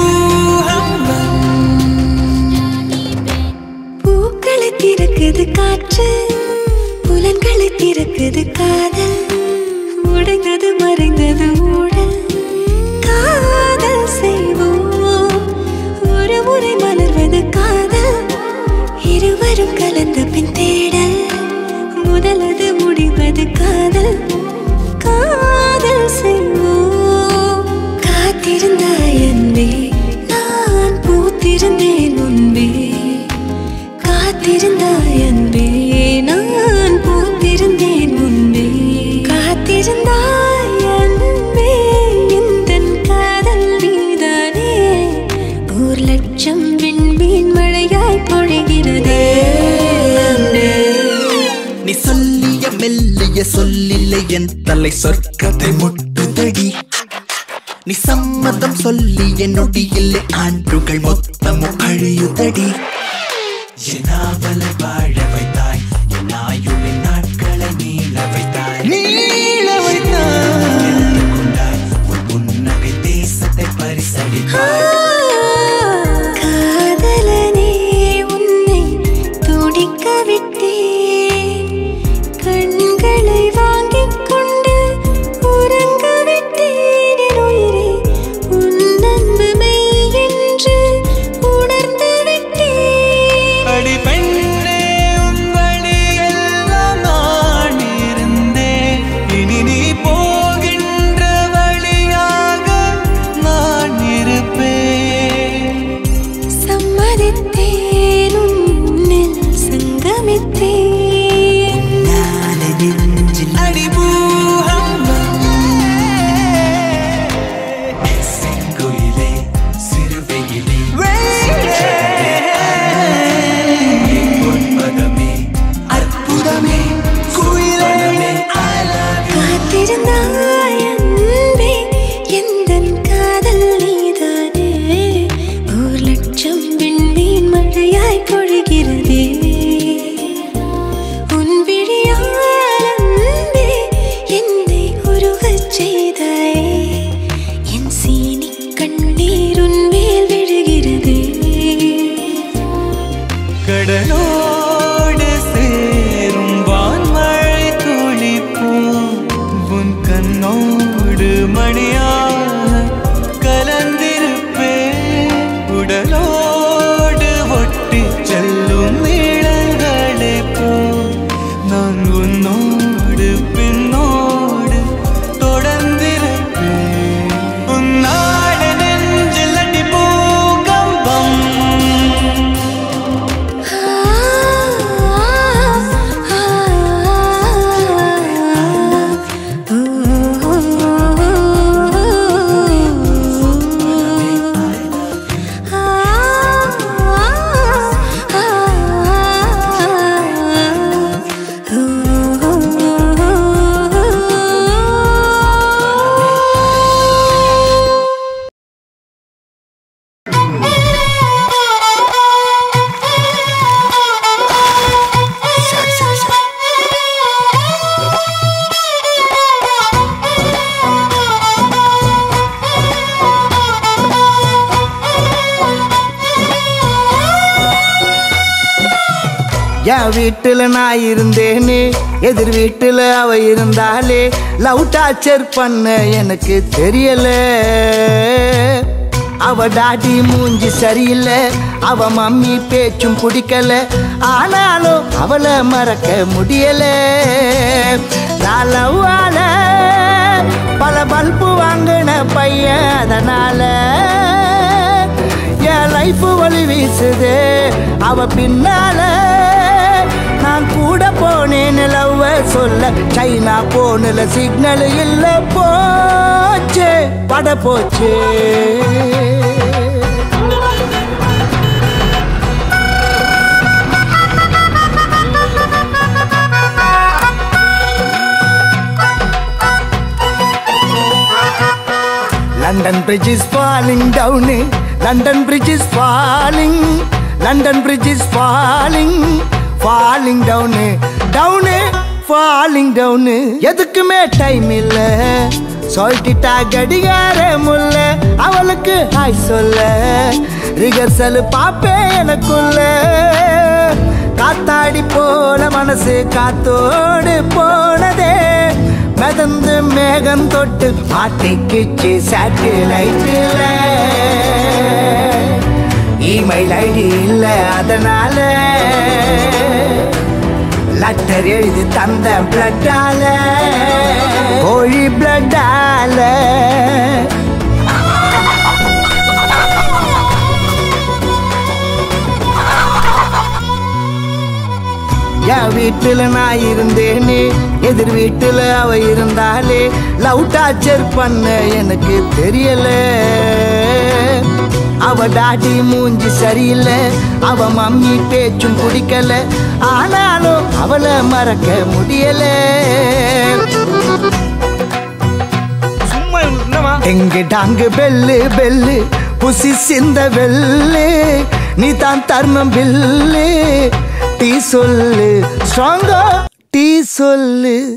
[SPEAKER 2] பூக்களை திறக்குது காற்று, புலன்களை திறக்குது காதல். உடைந்தது மறைந்தது ஊடல், காதல் செய்வோம். ஒரு முறை மலர்வது காதல், இருவரும் கலந்த பின் தேடல். முதலது முடிவது காதல், காதல் செய்வோம். காத்திருந்தாய் அன்பே நான் பூத்திருந்தேன் முன்பே. காத்திருந்தாய் அன்பே நான் பூத்திருந்தேன் முன்பே. காத்திருந்தாய் அன்பே எந்தன் காதல் நீதானே. ஓர் லட்சம் விண்மீன் மழையாய் பொழிகிறதே.
[SPEAKER 11] நீ சொல்லிய மெல்லிய சொல்லில்லை என் தலை சொற்கதை முட்டுதடி. நீ சம்மதம் சொல்லிய நொடியில்லை ஆண்டுகள் மொத்தமும் கழியுதடி. என் ஆவலை வாழ வைத்தாய், என் ஆயுளின் நாட்களை நீள வைத்தாய். நீள வைத்தாய் கொண்டாய் உன் புன்னகை தேசத்தை பரிசளித்தாய்.
[SPEAKER 2] காதலனே உன்னை துடிக்க விட்டேன். கண்களை வாங்கிக் கொண்டு உறங்க விட்டேன். என் உயிரே உன் அன்பு மெய் என்று உணர்ந்து விட்டேன்.
[SPEAKER 11] அடி பெண்ணே உன் வழியெல்லாம் நான் இருந்தேன். இனி நீ போகின்ற வழியாக நான் இருப்பேன்.
[SPEAKER 2] சம்மதித்தேன் உன்னில் சங்கமித்தேன்.
[SPEAKER 11] நாளை நெஞ்சில் அடிபூஹம் செங்குயிலே சிறுவையிலே கடலோடு சேரும் வான்மழை துளிப்போம் உன் கண்ணோடு மணியாக கலந்திருப்பேன் உடலோடு ஒட்டி செல்லும் நிழல்களை போல் நான் உன்னோடு பின்னோடு தொடர்ந்திருப்பேன் உன்னாடு நெஞ்சில் அடி பூகம்பம்
[SPEAKER 8] என் வீட்டுல நான் இருந்தேனே எதிர் வீட்டுல அவ இருந்தாலே லவ் டார்ச்சர் பண்ண எனக்கு தெரியல அவ டாடி மூஞ்சி சரியில்லை அவ மம்மி பேச்சும் பிடிக்கல ஆனாலும் அவளை மறக்க முடியல நான் லவ்வால பல பல்பு வாங்கின பையன் அதனால என் லைஃப் வழி வீசுது அவ பின்னால நான் கூட போனேன் லவ் சொல்ல சைனா போனல சிக்னல் இல்ல போச்சு பட போச்சு London Bridge is falling down London Bridge is falling London Bridge is falling falling down down falling down எதுக்குமே டைம் இல்ல சொல்லிட்டா கடிகார முல்ல அவளுக்கு ஹாய் சொல்ல ரிகர்சல் பாப்பே எனக்குள்ள காத்தாடி போல மனசு காத்தோடு போனதே மிதந்து மேகம் தொட்டு மாட்டிக்கிச்சு சேட்டலைட்ல இமெயில் ஐடி இல்ல அதனால லெட்டர் எழுதி தந்த பிளட்டால கோழி பிளட்டால என் வீட்டுல நான் இருந்தேனே எதிர் வீட்டுல அவ இருந்தாலே லவ் டார்ச்சர் பண்ண எனக்கு தெரியல அவ டாடி மூஞ்சி சரியில்லை அவ மம்மி பேச்சும் பிடிக்கல ஆனாலும் அவளை மறக்க முடியல எங்க டாங்கு பெல்லு பெல்லு புசி சிந்த வெள்ளு நீ தான் தர்மம் பில்லு டீ சொல்லு ஸ்ட்ராங்கா டீ சொல்லு